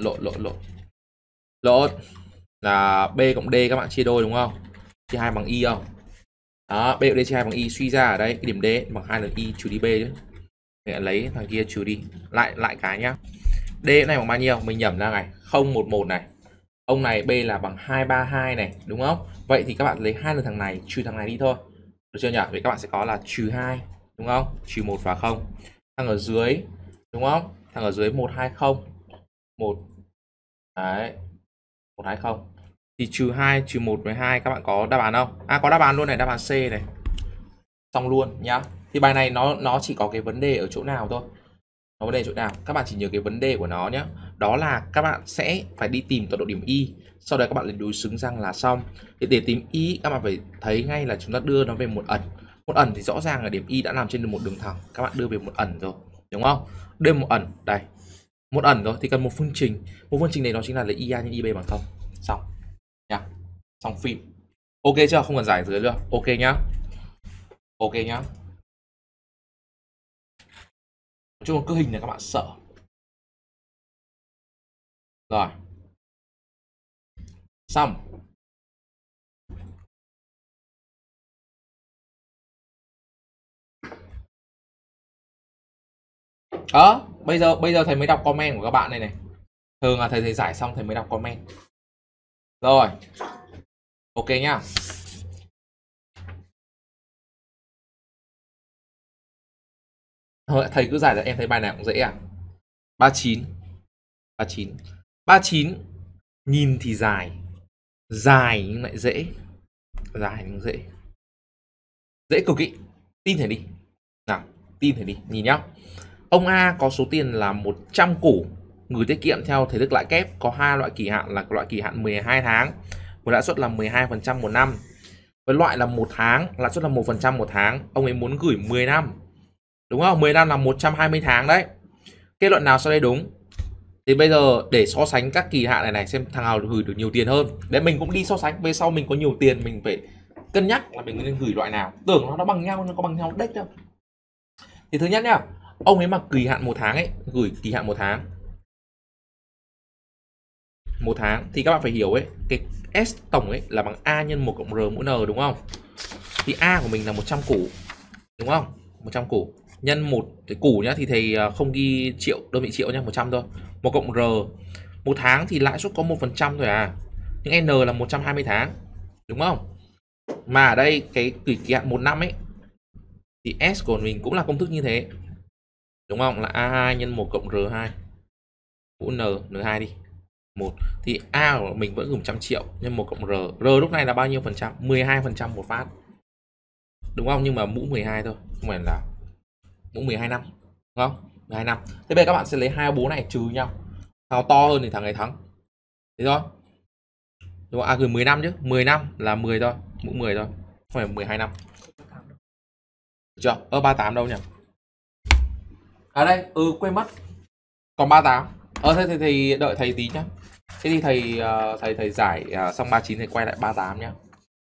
Là B cộng D các bạn chia đôi đúng không? Chia 2 bằng Y không? Đó, B cộng D chia 2 bằng Y, suy ra ở đây cái điểm D bằng 2 lần Y trừ đi B chứ. Để lấy thằng kia trừ đi. Lại cái nhá. D này bằng bao nhiêu? Mình nhẩm ra này, 011 này. Ông này B là bằng 232 này, đúng không? Vậy thì các bạn lấy 2 lần thằng này trừ thằng này đi thôi. Được chưa nhỉ? Vậy các bạn sẽ có là trừ 2, đúng không? Trừ 1 và 0. Thằng ở dưới, đúng không? Thằng ở dưới 120. 1. Đấy. 120. Thì trừ 2 trừ 1 với 2 các bạn có đáp án không? Có đáp án luôn này, đáp án C này. Xong luôn nhá. Thì bài này nó chỉ có cái vấn đề ở chỗ nào thôi. Nó vấn đề chỗ nào? Các bạn chỉ nhớ cái vấn đề của nó nhé. Đó là các bạn sẽ phải đi tìm tọa độ điểm Y. Sau đó các bạn lấy đối xứng răng là xong. Thì để tìm Y các bạn phải thấy ngay là chúng ta đưa nó về một ẩn. Một ẩn thì rõ ràng là điểm Y đã nằm trên một đường thẳng. Các bạn đưa về một ẩn rồi, đúng không? Đưa một ẩn, đây. Một ẩn rồi thì cần một phương trình. Một phương trình này nó chính là lấy IA nhân IB bằng 0. Xong nha. Xong phim. Ok chưa? Không cần giải dưới nữa. Ok nhá. Ok nhá. Nói chung là cơ hình này các bạn sợ. Rồi. Xong. Bây giờ thầy mới đọc comment của các bạn này này. Thường là thầy giải xong thầy mới đọc comment. Rồi. Ok nhá. Thầy cứ giải ra em thấy bài này cũng dễ 39. 39 nhìn thì dài. Dài nhưng lại dễ. Dài nhưng dễ. Dễ cực kỳ. Tin thầy đi. Nào, tin thầy đi, nhìn nhá. Ông A có số tiền là 100 củ gửi tiết kiệm theo thể thức lãi kép, có hai loại kỳ hạn là loại kỳ hạn 12 tháng với lãi suất là 12% một năm. Với loại là 1 tháng, lãi suất là 1% một tháng. Ông ấy muốn gửi 10 năm. Đúng không? 10 năm là 120 tháng đấy. Kết luận nào sau đây đúng? Thì bây giờ để so sánh các kỳ hạn này xem thằng nào gửi được nhiều tiền hơn. Đấy, mình cũng đi so sánh, về sau mình có nhiều tiền mình phải cân nhắc là mình nên gửi loại nào. Tưởng nó bằng nhau, nó có bằng nhau đếch đâu. Thì thứ nhất nhá, ông ấy mà kỳ hạn 1 tháng ấy, gửi kỳ hạn 1 tháng, 1 tháng thì các bạn phải hiểu ấy, cái S tổng ấy là bằng A nhân 1 cộng R mũ N đúng không? Thì A của mình là 100 củ đúng không? 100 củ nhân 1 cái củ nhá, thì thầy không ghi triệu, đơn vị triệu nhá, 100 thôi. 1 cộng R 1 tháng thì lãi suất có 1% thôi à. Nhưng N là 120 tháng đúng không? Mà ở đây cái kỳ hạn 1 năm ấy thì S của mình cũng là công thức như thế. Đúng không? Là A2 nhân 1 cộng R2 mũ N2 đi. 1 thì A của mình vẫn dùng 100 triệu nhân 1 cộng R. R lúc này là bao nhiêu phần trăm? 12% một phát. Đúng không? Nhưng mà mũ 12 thôi, không phải là mũ 12 năm. Đúng không? 12 năm. Thế bây giờ các bạn sẽ lấy hai bố này trừ nhau. Nào to hơn thì thằng ấy thắng. Thế thôi. Đúng không? À gửi 10 năm chứ. 10 năm là 10 thôi, mũ 10 thôi. Không phải 12 năm. Được chưa? 38 đâu nhỉ? À đây, quên mất. Còn 38. Thế thì đợi thầy tí nhá. Thế thì thầy giải xong 39 thì quay lại 38 nhá.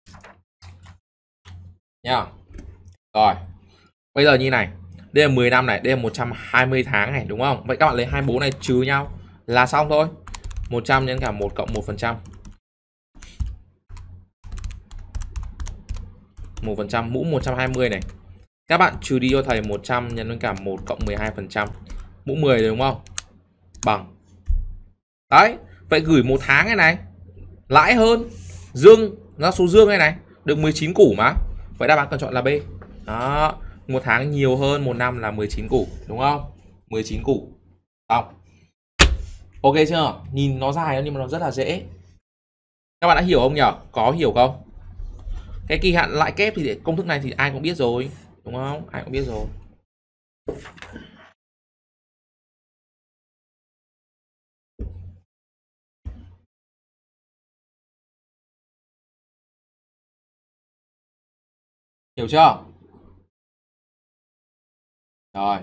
Nhá. Rồi. Bây giờ như này, đây là 10 năm này, đây là 120 tháng này đúng không? Vậy các bạn lấy hai bố này trừ nhau là xong thôi. 100 nhân cả 1 cộng 1%. 1% mũ 120 này. Các bạn trừ đi cho thầy 100 nhân với cả 1 cộng 12%. Mũ 10 đúng không? Bằng. Đấy, vậy gửi 1 tháng này này, lãi hơn, dương, nó số dương này được 19 củ mà. Vậy đáp án cần chọn là B. Đó, 1 tháng nhiều hơn 1 năm là 19 củ, đúng không? 19 củ. Xong. Ok chưa? Nhìn nó dài nhưng mà nó rất là dễ. Các bạn đã hiểu không nhỉ? Có hiểu không? Cái kỳ hạn lãi kép thì công thức này thì ai cũng biết rồi, đúng không? Ai cũng biết rồi. Hiểu chưa? Rồi.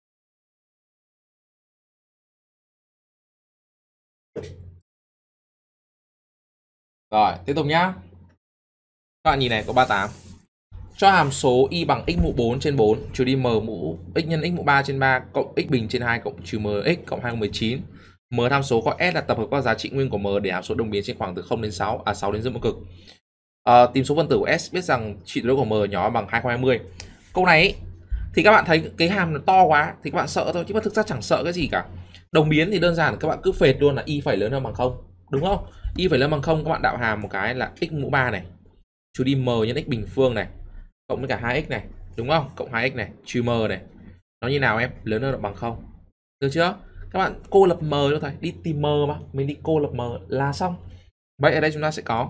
Rồi, tiếp tục nhá. Các bạn nhìn này có 38. Cho hàm số y bằng x mũ 4 trên 4 trừ đi m mũ x nhân x mũ 3 trên 3 cộng x bình trên 2 cộng trừ mx cộng 2 19. M tham số có S là tập hợp các giá trị nguyên của M để hàm số đồng biến trên khoảng từ 0 đến 6, 6 đến dương mũ cực. Tìm số phân tử của S, biết rằng trị số của M nhỏ bằng 2020. Câu này ấy, thì các bạn thấy cái hàm nó to quá thì các bạn sợ thôi, chứ mà thực ra chẳng sợ cái gì cả. Đồng biến thì đơn giản, các bạn cứ phệt luôn là y phải lớn hơn bằng 0, đúng không? Y phải lớn bằng 0, các bạn đạo hàm một cái là x mũ 3 này trừ đi m nhân x bình phương này cộng với cả 2x này, đúng không? Cộng 2x này trừ m này. Nó như nào em? Lớn hơn bằng 0. Được chưa? Các bạn cô lập m cho thầy, đi tìm m mà, mình đi cô lập m là xong. Vậy ở đây chúng ta sẽ có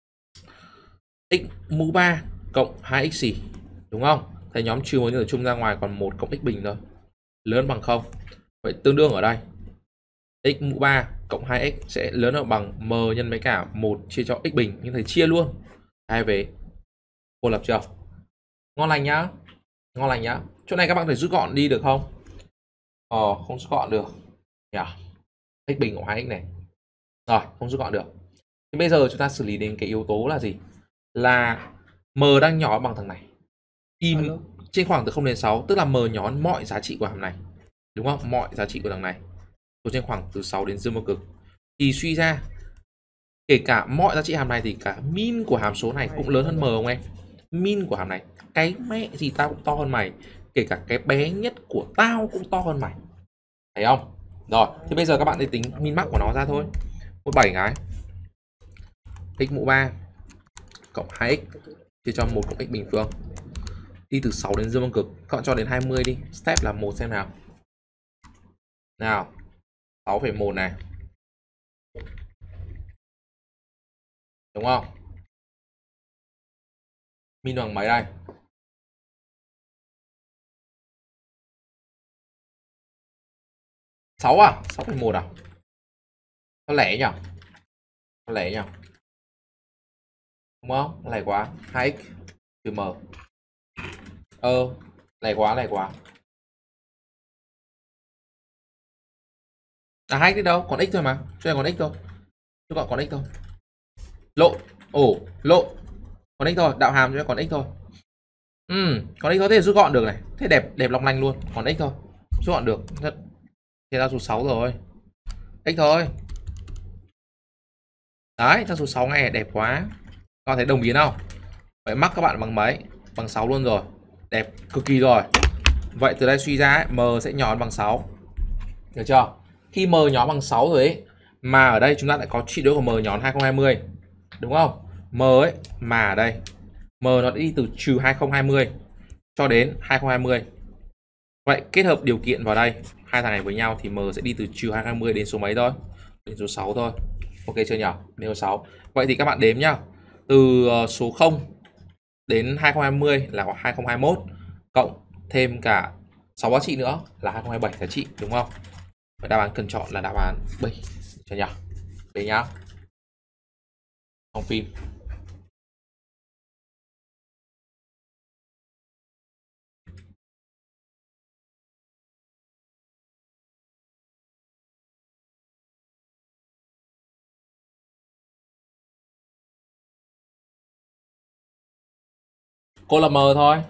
x mũ 3 cộng 2x xỉ, đúng không? Thầy nhóm trừ một nhân tử chung ra ngoài còn 1 cộng x bình thôi. Lớn bằng 0. Vậy tương đương ở đây x mũ 3 cộng 2x sẽ lớn hơn bằng m nhân với cả 1 chia cho x bình, nhưng thầy chia luôn. Hai về cô lập chưa? Ngon lành nhá. Ngon lành nhá. Chỗ này các bạn phải rút gọn đi được không? Không rút gọn được. Yeah. X bình của 2x này. Rồi, không rút gọn được. Thì bây giờ chúng ta xử lý đến cái yếu tố là gì? Là m đang nhỏ bằng thằng này. Y trên khoảng từ 0 đến 6, tức là m nhỏ mọi giá trị của hàm này. Đúng không? Mọi giá trị của thằng này. Trên khoảng từ 6 đến dương mũ cực. Thì suy ra kể cả mọi giá trị hàm này thì cả min của hàm số này cũng lớn hơn m không em? Min của hàm này, cái mẹ gì tao cũng to hơn mày, kể cả cái bé nhất của tao cũng to hơn mày, thấy không? Rồi thì bây giờ các bạn đi tính min max của nó ra thôi. 17 cái x mũ 3 cộng 2x chia cho 1 cộng x bình phương, đi từ 6 đến dương mũ cực, các bạn cho đến 20 đi. Step là 1 xem nào. Nào 6,1 này, đúng không? Min bằng mấy đây? 6 à? 6,1 à? Nó lẻ nhỉ? Nó lẻ nhỉ? Đúng không? Lẻ quá. 2x trừ m. Lẻ quá, lẻ quá. À 2x đi đâu? Còn x thôi mà. Cho này còn x thôi. Chứ còn x thôi. Lộ. Lộ. Còn x thôi. Đạo hàm cho còn x thôi. Còn x có thể rút gọn được này. Thế đẹp đẹp long lanh luôn. Còn x thôi. Rút gọn được. Thế ra số 6 rồi. X thôi. Đấy, ra số 6 này đẹp quá. Các bạn thấy đồng biến không? Vậy mắc các bạn bằng mấy? Bằng 6 luôn rồi. Đẹp cực kỳ rồi. Vậy từ đây suy ra ấy, M sẽ nhỏ hơn bằng 6. Được chưa? Khi M nhỏ bằng 6 rồi ấy, mà ở đây chúng ta lại có trị số của M nhỏ hơn 2020. Đúng không? M ấy, mà ở đây M nó đi từ trừ 2020 cho đến 2020. Vậy kết hợp điều kiện vào đây, hai thằng này với nhau thì M sẽ đi từ trừ 2020 đến số mấy thôi? Đến số 6 thôi. Ok chưa nhỉ? Đến số 6. Vậy thì các bạn đếm nhá. Từ số 0 đến 2020 là có 2021 cộng thêm cả 6 giá trị nữa là 2027 giá trị, đúng không? Và đáp án cần chọn là đáp án B cho nhỉ? B nhá. Trong phim. Cô là M thôi.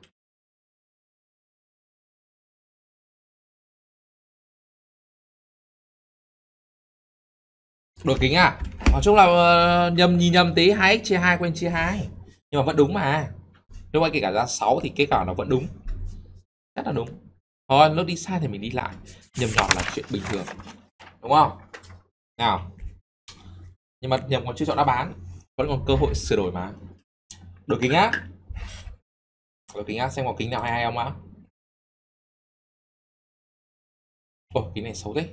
Đổi kính à? Nói chung là nhìn nhầm tí, 2x chia 2 quên chia 2. Nhưng mà vẫn đúng mà. Lúc ấy kể cả ra 6 thì kết quả nó vẫn đúng. Chắc là đúng. Thôi, lúc đi sai thì mình đi lại. Nhầm nhỏ là chuyện bình thường. Đúng không? Nào. Nhưng mà nhầm còn chưa chọn đáp án. Vẫn còn cơ hội sửa đổi mà. Đổi kính á. Đổi kính á, xem có kính nào hay hay không á. Ồ, kính này xấu thế.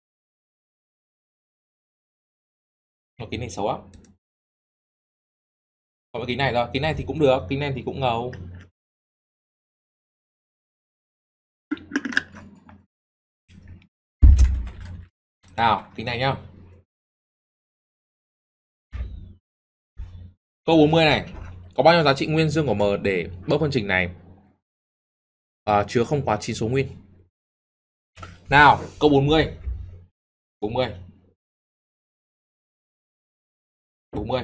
Ồ, kính này xấu á. Còn cái kính này rồi, kính này thì cũng được, kính này thì cũng ngầu. Nào, kính này nhá. Câu 40 này, có bao nhiêu giá trị nguyên dương của M để bớt phương trình này chứa không quá 9 số nguyên? Nào, câu 40. 40. 40.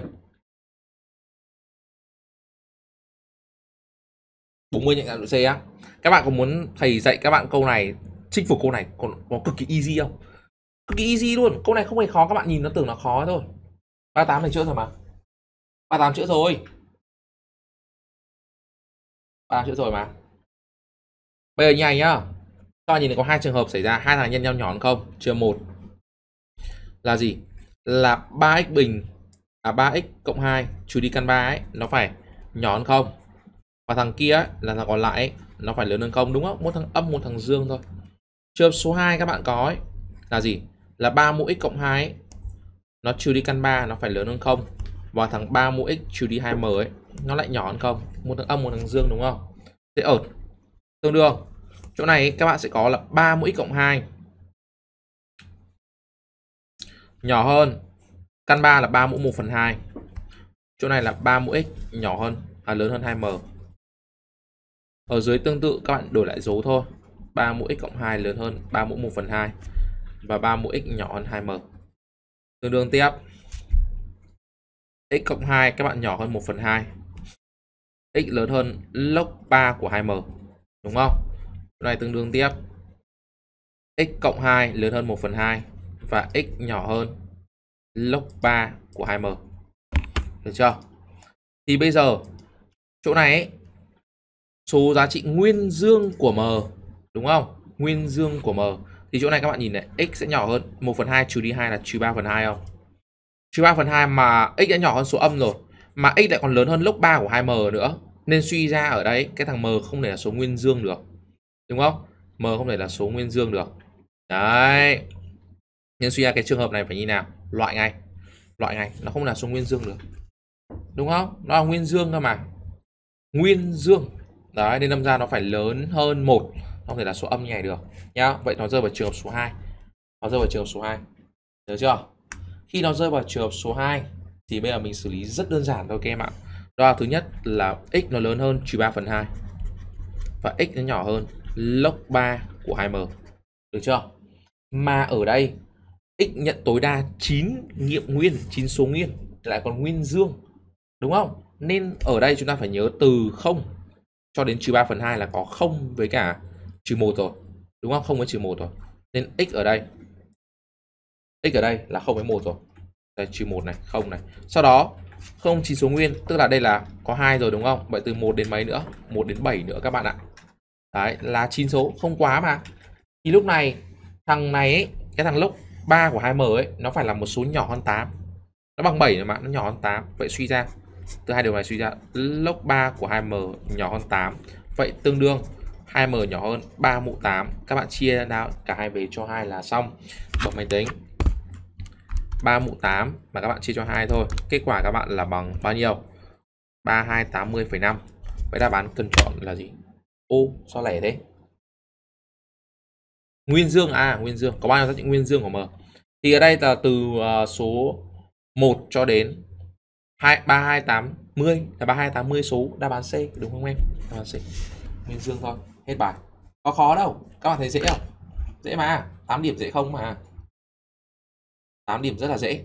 40 nhận dạng độ C á. Các bạn có muốn thầy dạy các bạn câu này, chinh phục câu này có cực kỳ easy không? Cực kỳ easy luôn, câu này không hề khó, các bạn nhìn nó tưởng nó khó thôi. 38 này chữa rồi mà. 38 chữa rồi. 38 chữa rồi mà. Bây giờ như này nhá. Các bạn nhìn thấy có hai trường hợp xảy ra, hai thằng nhân nhau nhỏ hơn không? Chưa một. Là gì? Là 3x bình 3x cộng 2 trừ đi căn 3 ấy, nó phải nhỏ hơn không? Và thằng kia ấy, là thằng còn lại ấy, nó phải lớn hơn không, đúng không? Một thằng âm một thằng dương thôi. Trường hợp số 2 các bạn có ấy, là gì? Là 3 mũ x cộng 2 ấy, nó trừ đi căn 3 nó phải lớn hơn không? Và thằng 3 mũ x trừ đi 2m ấy, nó lại nhỏ hơn không? Một thằng âm một thằng dương, đúng không? Thế ở tương đương chỗ này ấy, các bạn sẽ có là 3 mũ x cộng 2 nhỏ hơn căn 3 là 3 mũ 1/2. Chỗ này là 3 mũ x nhỏ hơn lớn hơn 2m. Ở dưới tương tự các bạn đổi lại dấu thôi. 3 mũ x cộng 2 lớn hơn 3 mũ 1/2 và 3 mũ x nhỏ hơn 2m. Tương đương tiếp. X cộng 2 các bạn nhỏ hơn 1/2. X lớn hơn log 3 của 2m. Đúng không? Chỗ này tương đương tiếp. X cộng 2 lớn hơn 1/2 và x nhỏ hơn log 3 của 2m. Được chưa? Thì bây giờ chỗ này ấy, số giá trị nguyên dương của M, đúng không? Nguyên dương của M. Thì chỗ này các bạn nhìn này, x sẽ nhỏ hơn 1/2 trừ đi 2 là trừ 3/2 không? Trừ 3/2 mà x đã nhỏ hơn số âm rồi. Mà x lại còn lớn hơn log 3 của 2m nữa. Nên suy ra ở đây cái thằng M không thể là số nguyên dương được. Đúng không? M không thể là số nguyên dương được. Đấy. Nên suy ra cái trường hợp này phải như nào? Loại ngay. Loại ngay, nó không là số nguyên dương được. Đúng không? Nó là nguyên dương thôi mà. Nguyên dương. Đấy, nên đâm ra nó phải lớn hơn 1, không thể là số âm như này được nhá. Vậy nó rơi vào trường hợp số 2. Nó rơi vào trường hợp số 2. Được chưa? Khi nó rơi vào trường hợp số 2 thì bây giờ mình xử lý rất đơn giản thôi các em ạ. Đó là thứ nhất là x nó lớn hơn trừ 3/2 và x nó nhỏ hơn log 3 của 2m. Được chưa? Mà ở đây x nhận tối đa 9 nghiệm nguyên, 9 số nguyên, lại còn nguyên dương. Đúng không? Nên ở đây chúng ta phải nhớ từ 0 cho đến trừ 3/2 là có 0 với cả trừ 1 rồi. Đúng không? 0 với trừ 1 rồi. Nên x ở đây là 0 với 1 rồi. Đây trừ 1 này, 0 này. Sau đó không chỉ số nguyên, tức là đây là có 2 rồi đúng không? Vậy từ 1 đến mấy nữa? 1 đến 7 nữa các bạn ạ. Đấy là 9 số, không quá mà. Thì lúc này thằng này ấy, cái thằng lốc 3 của 2M ấy nó phải là một số nhỏ hơn 8. Nó bằng 7 mà nó nhỏ hơn 8. Vậy suy ra từ hai điều này suy ra lốc 3 của 2M nhỏ hơn 8. Vậy tương đương 2M nhỏ hơn 3 mũ 8. Các bạn chia nào cả hai về cho 2 là xong. Bật máy tính. 3 mũ 8 mà các bạn chia cho 2 thôi. Kết quả các bạn là bằng bao nhiêu? 3280,5. Vậy đáp án cần chọn là gì? Ô, sao lẻ thế? Nguyên dương nguyên dương. Có bao nhiêu giá trị nguyên dương của M? Thì ở đây là từ số 1 cho đến 3280 là 3280 số, đáp án C đúng không em? Đáp án C. Nguyên dương thôi, hết bài. Có khó đâu, các bạn thấy dễ không? Dễ mà, 8 điểm dễ không mà. 8 điểm rất là dễ.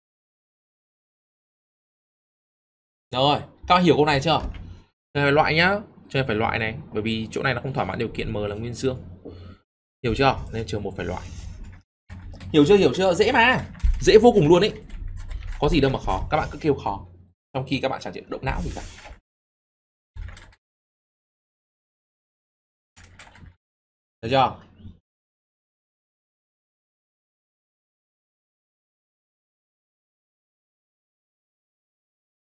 Rồi, các bạn hiểu câu này chưa? Này phải loại nhá, chơi phải loại này, bởi vì chỗ này nó không thỏa mãn điều kiện M là nguyên dương. Hiểu chưa? Nên trường 1 phải loại. Hiểu chưa? Hiểu chưa? Dễ mà. Dễ vô cùng luôn ấy. Có gì đâu mà khó, các bạn cứ kêu khó. Trong khi các bạn chẳng chịu động não gì cả. Được chưa?